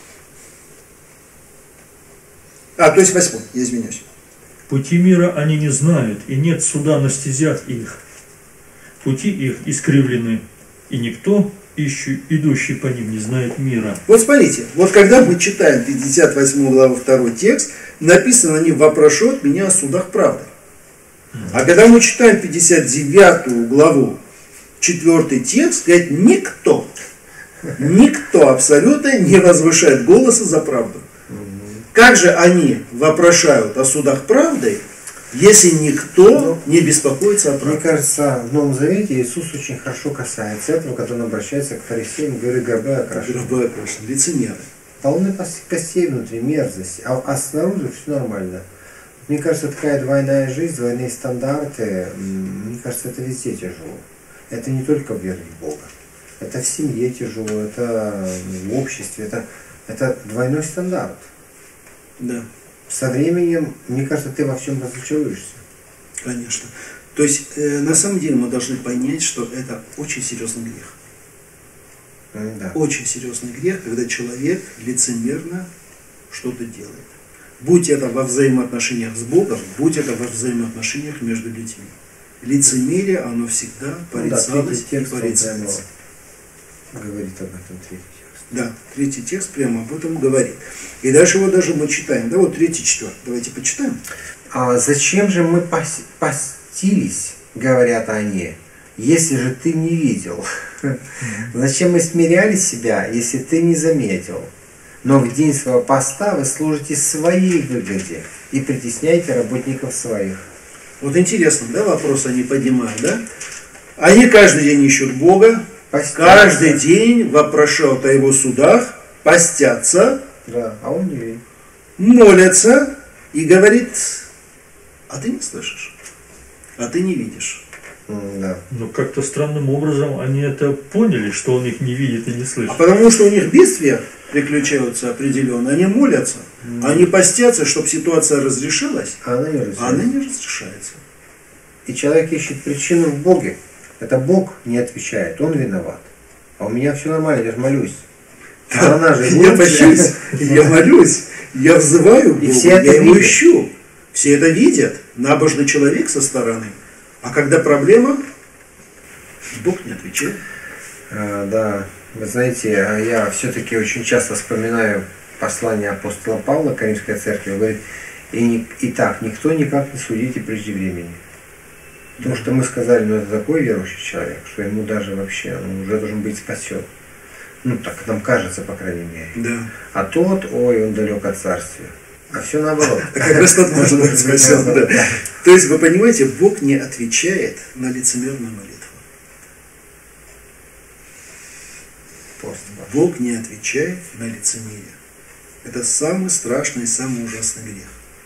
А, то есть восьмой, я извиняюсь. Пути мира они не знают, и нет суда на стезях их. Пути их искривлены, и никто, ищу, идущий по ним, не знает мира. Вот смотрите, вот когда мы читаем пятьдесят восьмую главу второй текст, написано: они вопрошают меня о судах правды. А когда мы читаем пятьдесят девятую главу, четвёртый текст, говорит: никто, никто абсолютно не возвышает голоса за правду. Как же они вопрошают о судах правды, если никто не беспокоится о правде? Мне кажется, в Новом Завете Иисус очень хорошо касается этого, когда он обращается к фарисеям, говорит: горбы окрашены. Горбы окрашены, лицемеры. Полны костей внутри, мерзость, а, а снаружи все нормально. Мне кажется, такая двойная жизнь, двойные стандарты, мне кажется, это везде тяжело. Это не только в вере в Бога. Это в семье тяжело, это в обществе, это, это двойной стандарт. Да. Со временем, мне кажется, ты во всем разочаруешься. Конечно. То есть, э, на самом деле, мы должны понять, что это очень серьезный грех. Да. Очень серьезный грех, когда человек лицемерно что-то делает. Будь это во взаимоотношениях с Богом, будь это во взаимоотношениях между людьми. Лицемерие, оно всегда порицалось ну, да, и порицается. Говорит об этом третий текст. Да, третий текст прямо об этом говорит. И дальше его даже мы читаем. Да, вот третий, четвертый. Давайте почитаем. А зачем же мы постились, говорят они, если же ты не видел? Зачем мы смиряли себя, если ты не заметил? Но в день своего поста вы служите своей выгоде и притесняете работников своих. Вот интересно, да, вопрос они поднимают, да? Они каждый день ищут Бога, постятся. Каждый день вопрошают о Его судах, постятся, да, а он не видит. Молятся и говорит: а ты не слышишь, а ты не видишь. Да. Но как-то странным образом они это поняли, что он их не видит и не слышит. А потому что у них бедствия приключаются определенно, они молятся, mm. они постятся, чтобы ситуация разрешилась, а она не разрешается. А она не разрешается. И человек ищет причину в Боге. Это Бог не отвечает, Он виноват. А у меня все нормально, я же молюсь. Да, А она же я пощусь, я молюсь, я взываю к И Богу, все это я Его видят. ищу. Все это видят, набожный человек со стороны. А когда проблема, Бог не отвечает. А, да, вы знаете, я все-таки очень часто вспоминаю послание апостола Павла к Римской церкви. Он говорит, и, не- и так, никто никак не судите прежде времени. Потому что мы сказали, ну это такой верующий человек, что ему даже вообще, он уже должен быть спасен. Ну, так нам кажется, по крайней мере. Да. А тот, ой, он далек от царствия. А все наоборот. А как раз тот может быть спасен. Да. То есть, вы понимаете, Бог не отвечает на лицемерную молитву. Пост. Бог не отвечает на лицемерие. Это самый страшный и самый ужасный грех.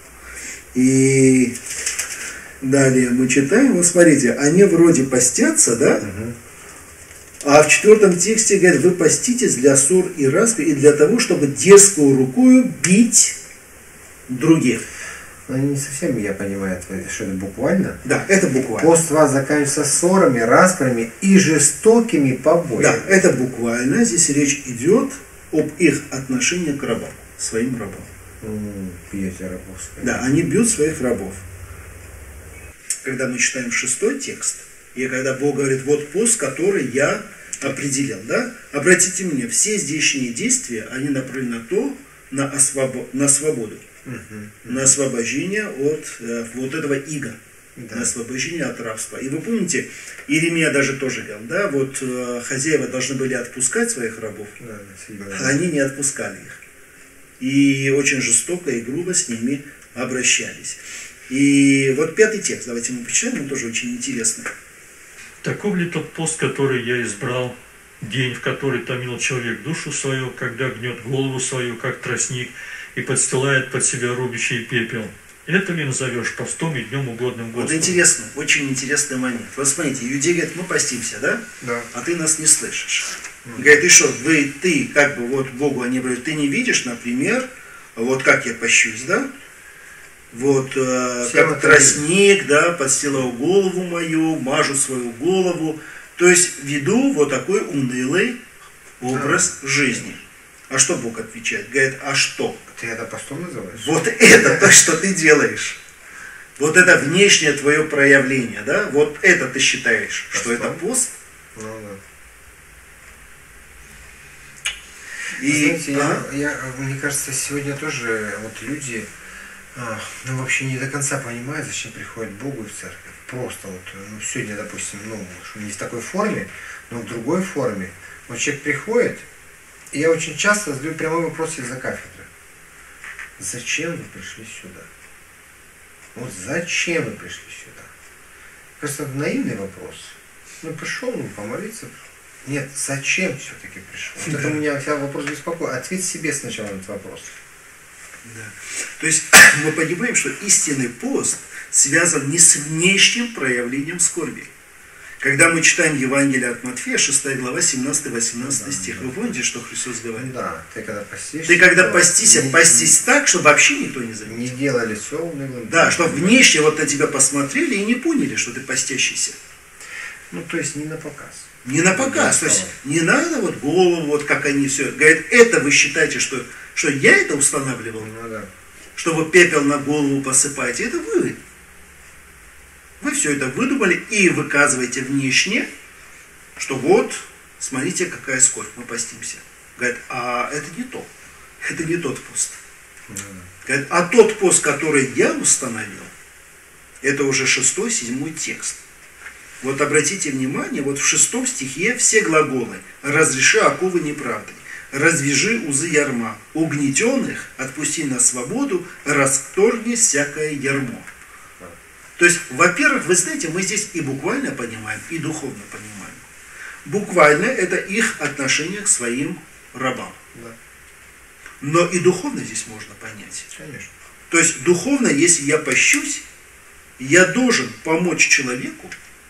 И далее мы читаем, вот смотрите, они вроде постятся, да? Мгм. А в четвертом тексте говорят, вы поститесь для ссор и распри и для того, чтобы дерзкую рукою бить других. Ну, не совсем я понимаю, что это буквально. Да, это буквально. Пост вас заканчивается ссорами, распрями и жестокими побоями. Да, это буквально. Здесь речь идет об их отношении к рабам, своим рабам. М, Бьете рабов своих. Да, они бьют своих рабов. Когда мы читаем шестой текст, и когда Бог говорит, вот пост, который я определил, да, обратите мне, все здешние действия, они направлены на то, на, освобо- на свободу, Мгм. на освобождение от э, вот этого ига, Да. на освобождение от рабства. И вы помните, Иеремия даже тоже говорил, да, вот э, хозяева должны были отпускать своих рабов, Да, да, седьмой. а они не отпускали их. И очень жестоко и грубо с ними обращались. И вот пятый текст, давайте мы прочитаем, он тоже очень интересный. Таков ли тот пост, который я избрал, день, в который томил человек душу свою, когда гнет голову свою, как тростник, и подстилает под себя рубящий пепел? Это ли назовешь постом и днем угодным Вот Господу? интересно, очень интересный момент. Вот смотрите, иудеи говорят, мы постимся, да? Да. А ты нас не слышишь. Говорит, ты что, вы, ты, как бы, вот Богу они говорят, ты не видишь, например, вот как я пощусь, да? Вот, э, Всем как это тростник, да, подстилал голову мою, мажу свою голову. То есть веду вот такой унылый образ жизни. А что Бог отвечает? Говорит, а что? Ты это постом называешь? Вот это то, что ты делаешь. Вот это внешнее твое проявление, да? Вот это ты считаешь, что это пост? Ну, да. И, Знаете, я, а? я, мне кажется, сегодня тоже вот люди а, ну, вообще не до конца понимают, зачем приходят к Богу и в церковь. Просто вот, ну, сегодня, допустим, ну, что не в такой форме, но в другой форме. Вот человек приходит, и я очень часто задаю прямой вопрос из-за кафедры. Зачем вы пришли сюда? Вот зачем вы пришли сюда? Кажется, это наивный вопрос. Ну, пришел, ну, помолиться. Нет, зачем все-таки пришел? Вот это меня вся вопрос беспокоит. Ответь себе сначала на этот вопрос. Да. То есть мы понимаем, что истинный пост связан не с внешним проявлением скорби. Когда мы читаем Евангелие от Матфея, шестая глава, семнадцатый-восемнадцатый Да, стих, да. вы помните, что Христос говорит? Да, ты когда постишься. Ты когда то постися, не- постись так, чтобы вообще никто не Не заметил. делай лицо унылым. Да, чтобы внешне вот на тебя посмотрели и не поняли, что ты постящийся. Ну, то есть не на показ. Не на показ, то есть не надо вот голову, вот как они все. Говорят, это вы считаете, что, что я это устанавливал? Ну да. Что вы пепел на голову посыпаете, это вы. Вы все это выдумали и выказываете внешне, что вот, смотрите, какая скорбь, мы постимся. Говорят, а это не то. Это не тот пост. Ну, да. Говорят, а тот пост, который я установил, это уже шестой, седьмой текст. Вот обратите внимание, вот в шестом стихе все глаголы «разреши оковы неправдой», «развяжи узы ярма», «угнетенных отпусти на свободу», «расторгни всякое ярмо». То есть, во-первых, вы знаете, мы здесь и буквально понимаем, и духовно понимаем. Буквально это их отношение к своим рабам. Да, Но и духовно здесь можно понять. конечно. То есть, духовно, если я пощусь, я должен помочь человеку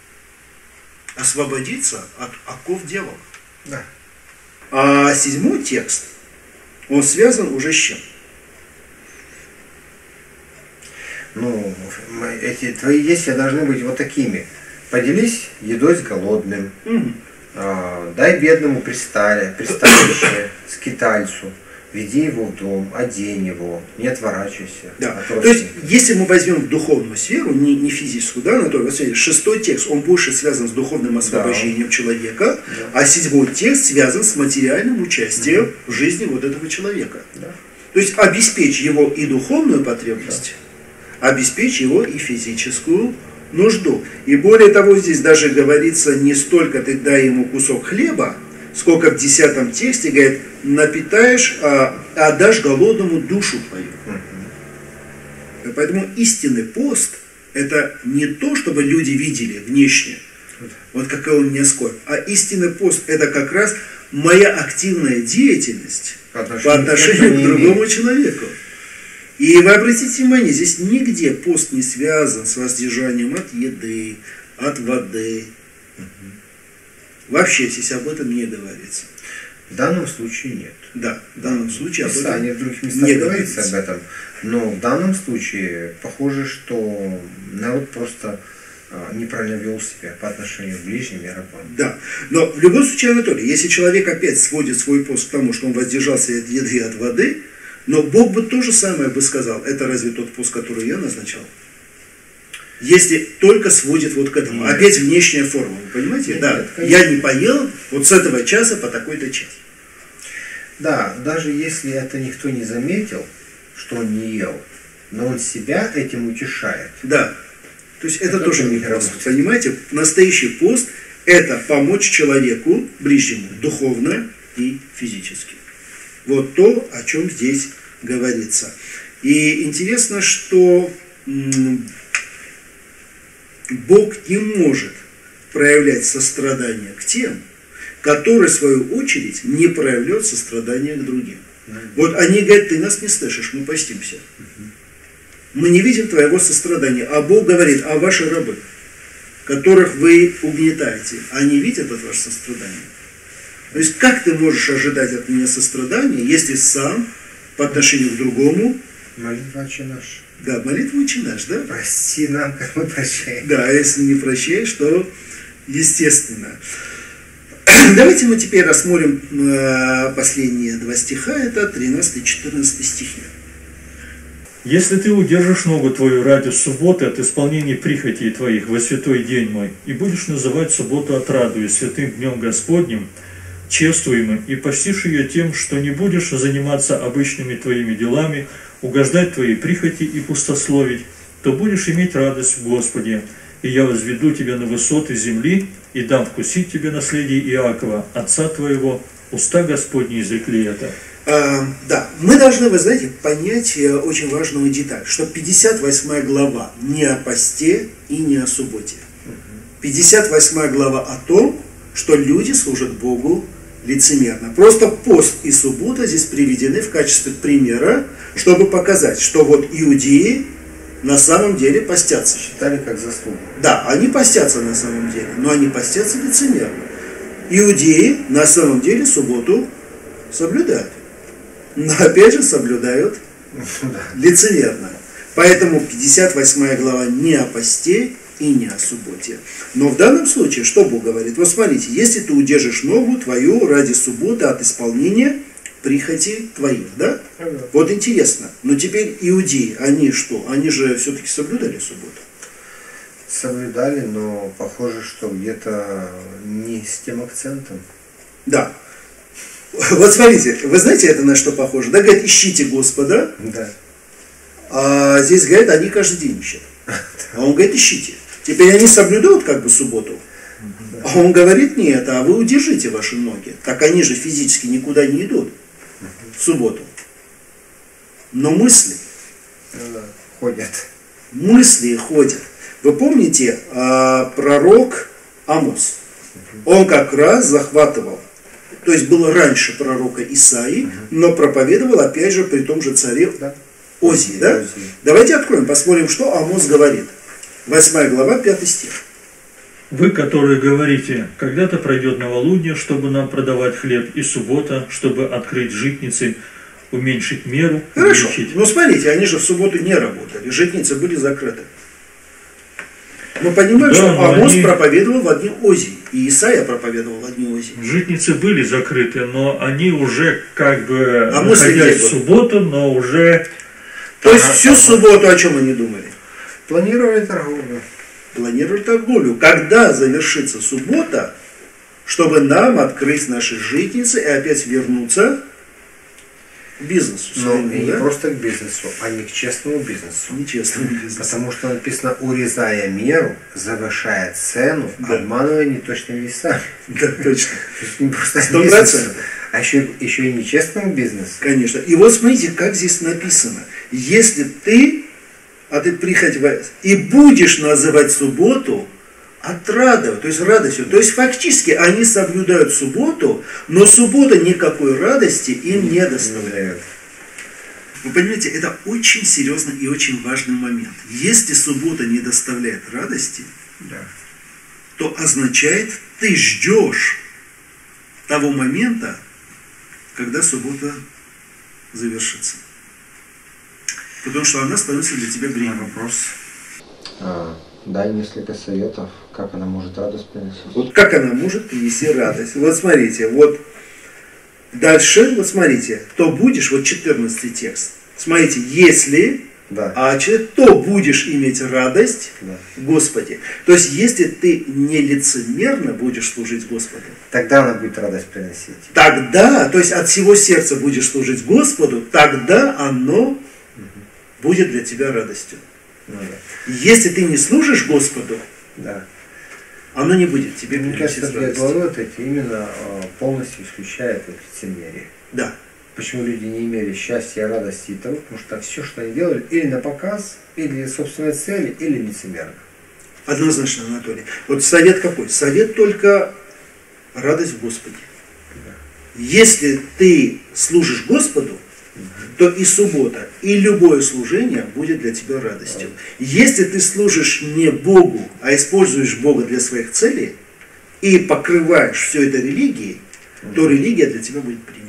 освободиться от оков дьявола. Да. А седьмой текст, он связан уже с чем? Ну, мы- эти твои действия должны быть вот такими. Поделись едой с голодным, Мгм. а, дай бедному пристали, пристанище, скитальцу, веди его в дом, одень его, не отворачивайся. Да. от То есть, родственников. если мы возьмем духовную сферу, не, не физическую, да, Анатолий, вот смотрите, шестой текст, он больше связан с духовным освобождением человека, Да. а седьмой текст связан с материальным участием в жизни вот этого человека. Да. То есть, обеспечь его и духовную потребность, обеспечь его и физическую нужду. И более того, здесь даже говорится не столько ты дай ему кусок хлеба, сколько в десятом тексте говорит, напитаешь, а, отдашь голодному душу твою. И поэтому истинный пост – это не то, чтобы люди видели внешне, вот какая у меня скорбь, а истинный пост – это как раз моя активная деятельность По по отношению к не другому имеет. человеку. И вы обратите внимание, здесь нигде пост не связан с воздержанием от еды, от воды. Вообще здесь об этом не говорится. В данном случае нет. Да, в данном случае об этом Писание в других не местах говорится об говорится. этом. Но в данном случае похоже, что народ просто а, неправильно вел себя по отношению к ближним и рабам. Да, но в любом случае, Анатолий, если человек опять сводит свой пост к тому, что он воздержался от еды и от воды, но Бог бы то же самое бы сказал, это разве тот пост, который я назначал? Если только сводит вот к этому. Нет. Опять внешняя форма, вы понимаете? Нет, да, нет, конечно. я не поел вот с этого часа по такой-то час. Да, даже если это никто не заметил, что он не ел, но он себя этим утешает. Да, то есть это, Это тоже тоже не не пост, работает. понимаете? Настоящий пост – это помочь человеку, ближнему, духовно и физически. Вот то, о чем здесь говорится. И интересно, что м, Бог не может проявлять сострадание к тем, которые, в свою очередь, не проявляют сострадание к другим. Вот они говорят, ты нас не слышишь, мы постимся. Мы не видим твоего сострадания. А Бог говорит, а ваши рабы, которых вы угнетаете, они видят это ваше сострадание. То есть, как ты можешь ожидать от меня сострадания, если сам по отношению к другому, Молитва Отче наш. да, молитва «Отче наш», да? Прости нам, как мы прощаем. Да, а если не прощаешь, то естественно. Давайте мы теперь рассмотрим э, последние два стиха, это тринадцатый-четырнадцатый стихи. Если ты удержишь ногу твою ради субботы от исполнения прихотей твоих во святой день мой, и будешь называть субботу отрадою святым днем Господним, чествуемым, и постишь ее тем, что не будешь заниматься обычными твоими делами, угождать твоей прихоти и пустословить, то будешь иметь радость в Господе, и я возведу тебя на высоты земли, и дам вкусить тебе наследие Иакова, отца твоего, уста Господни изрекли это. А, да, мы должны, вы знаете, понять э, очень важную деталь, что пятьдесят восьмая глава не о посте и не о субботе. пятьдесят восьмая глава о том, что люди служат Богу лицемерно. Просто пост и суббота здесь приведены в качестве примера, чтобы показать, что вот иудеи на самом деле постятся. Считали как заслугу. Да, они постятся на самом деле, но они постятся лицемерно. Иудеи на самом деле субботу соблюдают. Но опять же соблюдают лицемерно. Поэтому пятьдесят восьмая глава не о посте и не о субботе. Но в данном случае, что Бог говорит? Вот смотрите, если ты удержишь ногу твою ради субботы от исполнения прихотей твоих, да? Вот интересно. Но теперь иудеи, они что? Они же все-таки соблюдали субботу. Соблюдали, но похоже, что где-то не с тем акцентом. Да. Вот смотрите, вы знаете, это на что похоже? Да, говорит, ищите Господа, Да. а здесь говорит, они каждый день ищут. А он говорит, ищите. Теперь они соблюдают как бы субботу. А он говорит, нет, а вы удержите ваши ноги. Так они же физически никуда не идут в субботу. Но мысли, Ну да, ходят. мысли ходят. Вы помните, а, пророк Амос? Он как раз захватывал, то есть был раньше пророка Исаии, но проповедовал опять же при том же царе Да. Озии, да? Озии. Давайте откроем, посмотрим, что Амос говорит. Восьмая глава, пятый стих. Вы, которые говорите, когда-то пройдет новолуние, чтобы нам продавать хлеб, и суббота, чтобы открыть житницы, уменьшить меру, Хорошо. увеличить. Ну смотрите, они же в субботу не работали, житницы были закрыты. Мы понимаем, Да, что Амос они... проповедовал в одни ози, и Исаия проповедовал в одни ози. Житницы были закрыты, но они уже как бы Амос находясь в субботу, но уже... То есть всю субботу о чем они думали? Планировали торговлю. Планировали торговлю. Когда завершится суббота, чтобы нам открыть наши житницы и опять вернуться к бизнесу. Но своему, и не да? просто к бизнесу, а не к честному бизнесу. Нечестному бизнесу. Потому что написано, урезая меру, завышая цену, Да. обманывая неточными весами. Да, точно. То есть не просто Сто бизнесу, процентов. а еще, еще и нечестному бизнесу. Конечно. И вот смотрите, как здесь написано. Если ты, а ты прихоть во- и будешь называть субботу отрадой, то есть радостью. То есть фактически они соблюдают субботу, но суббота никакой радости им не доставляет. Вы понимаете, это очень серьезный и очень важный момент. Если суббота не доставляет радости, Да. то означает, ты ждешь того момента, когда суббота завершится. Потому что она становится для тебя бременем. Вопрос. А, дай несколько советов, как она может радость приносить. Вот как она может принести радость? Вот смотрите, вот дальше, вот смотрите, то будешь, вот четырнадцатый текст. Смотрите, если, Да. а че- то будешь иметь радость Да. в Господе. То есть, если ты нелицемерно будешь служить Господу, Тогда она будет радость приносить. тогда, то есть от всего сердца будешь служить Господу, тогда оно будет для тебя радостью. Ну, да. Если ты не служишь Господу, Да. оно не будет тебе Мне приносить кажется, две радости. главы вот эти именно э, полностью исключают это лицемерие. Да. Почему люди не имели счастья, радости и того, потому что все, что они делали, или на показ, или для собственной цели, или лицемерно. Однозначно, Анатолий. Вот совет какой? Совет только радость в Господе. Если ты служишь Господу, то и суббота, и любое служение будет для тебя радостью. Если ты служишь не Богу, а используешь Бога для своих целей и покрываешь все это религией, то религия для тебя будет применена.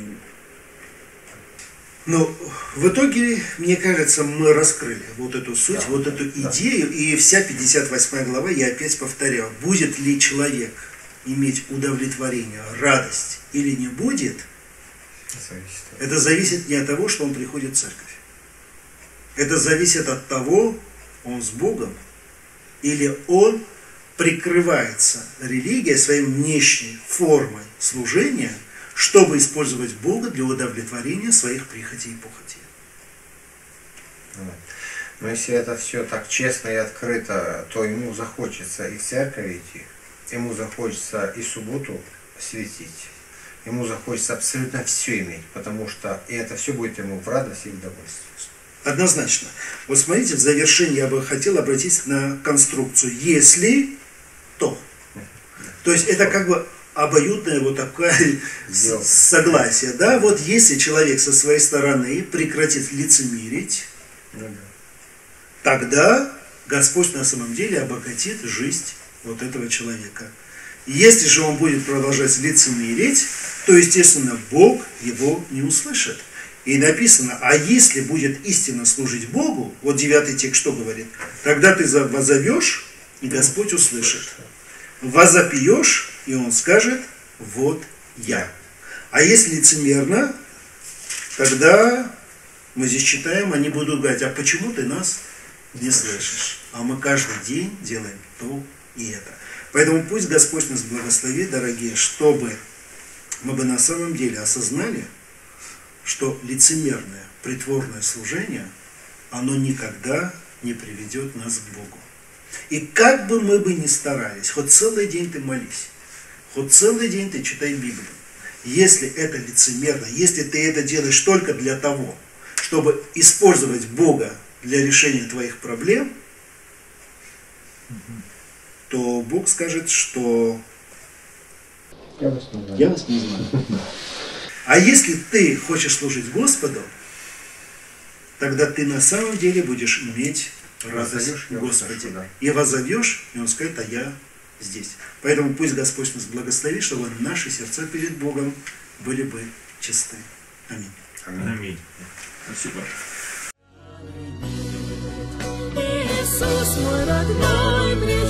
Но в итоге, мне кажется, мы раскрыли вот эту суть, Да, вот эту да. идею, и вся пятьдесят восьмая глава, я опять повторяю, будет ли человек иметь удовлетворение, радость или не будет, Зависит. это зависит не от того, что он приходит в церковь. Это зависит от того, он с Богом, или он прикрывается религией своей внешней формой служения, чтобы использовать Бога для удовлетворения своих прихотей и похотей. Вот. Но если это все так честно и открыто, то ему захочется и в церковь идти, ему захочется и субботу светить, ему захочется абсолютно все иметь, потому что и это все будет ему в радость и в удовольствие. Однозначно. Вот смотрите, в завершении я бы хотел обратиться на конструкцию «если то». То есть это как бы обоюдное вот такое Сделка. согласие. Да? Вот если человек со своей стороны прекратит лицемерить, Ну да. тогда Господь на самом деле обогатит жизнь вот этого человека. Если же он будет продолжать лицемерить, то, естественно, Бог его не услышит. И написано, а если будет истинно служить Богу, вот девятый текст что говорит? Тогда ты воззовешь, и Господь услышит. Возопьешь, и Он скажет, вот я. А если лицемерно, тогда мы здесь читаем, они будут говорить, а почему ты нас не слышишь? А мы каждый день делаем то и это. Поэтому пусть Господь нас благословит, дорогие, чтобы мы бы на самом деле осознали, что лицемерное, притворное служение, оно никогда не приведет нас к Богу. И как бы мы бы ни старались, хоть целый день ты молись, хоть целый день ты читай Библию, если это лицемерно, если ты это делаешь только для того, чтобы использовать Бога для решения твоих проблем, то Бог скажет, что Я вас не знаю. я вас не знаю. А если ты хочешь служить Господу, тогда ты на самом деле будешь иметь радость Воззовешь, в я Господе. услышу, да. И воззовешь, и Он скажет, а я здесь. Поэтому пусть Господь нас благословит, чтобы наши сердца перед Богом были бы чисты. Аминь. Аминь. Спасибо. Иисус мой родной,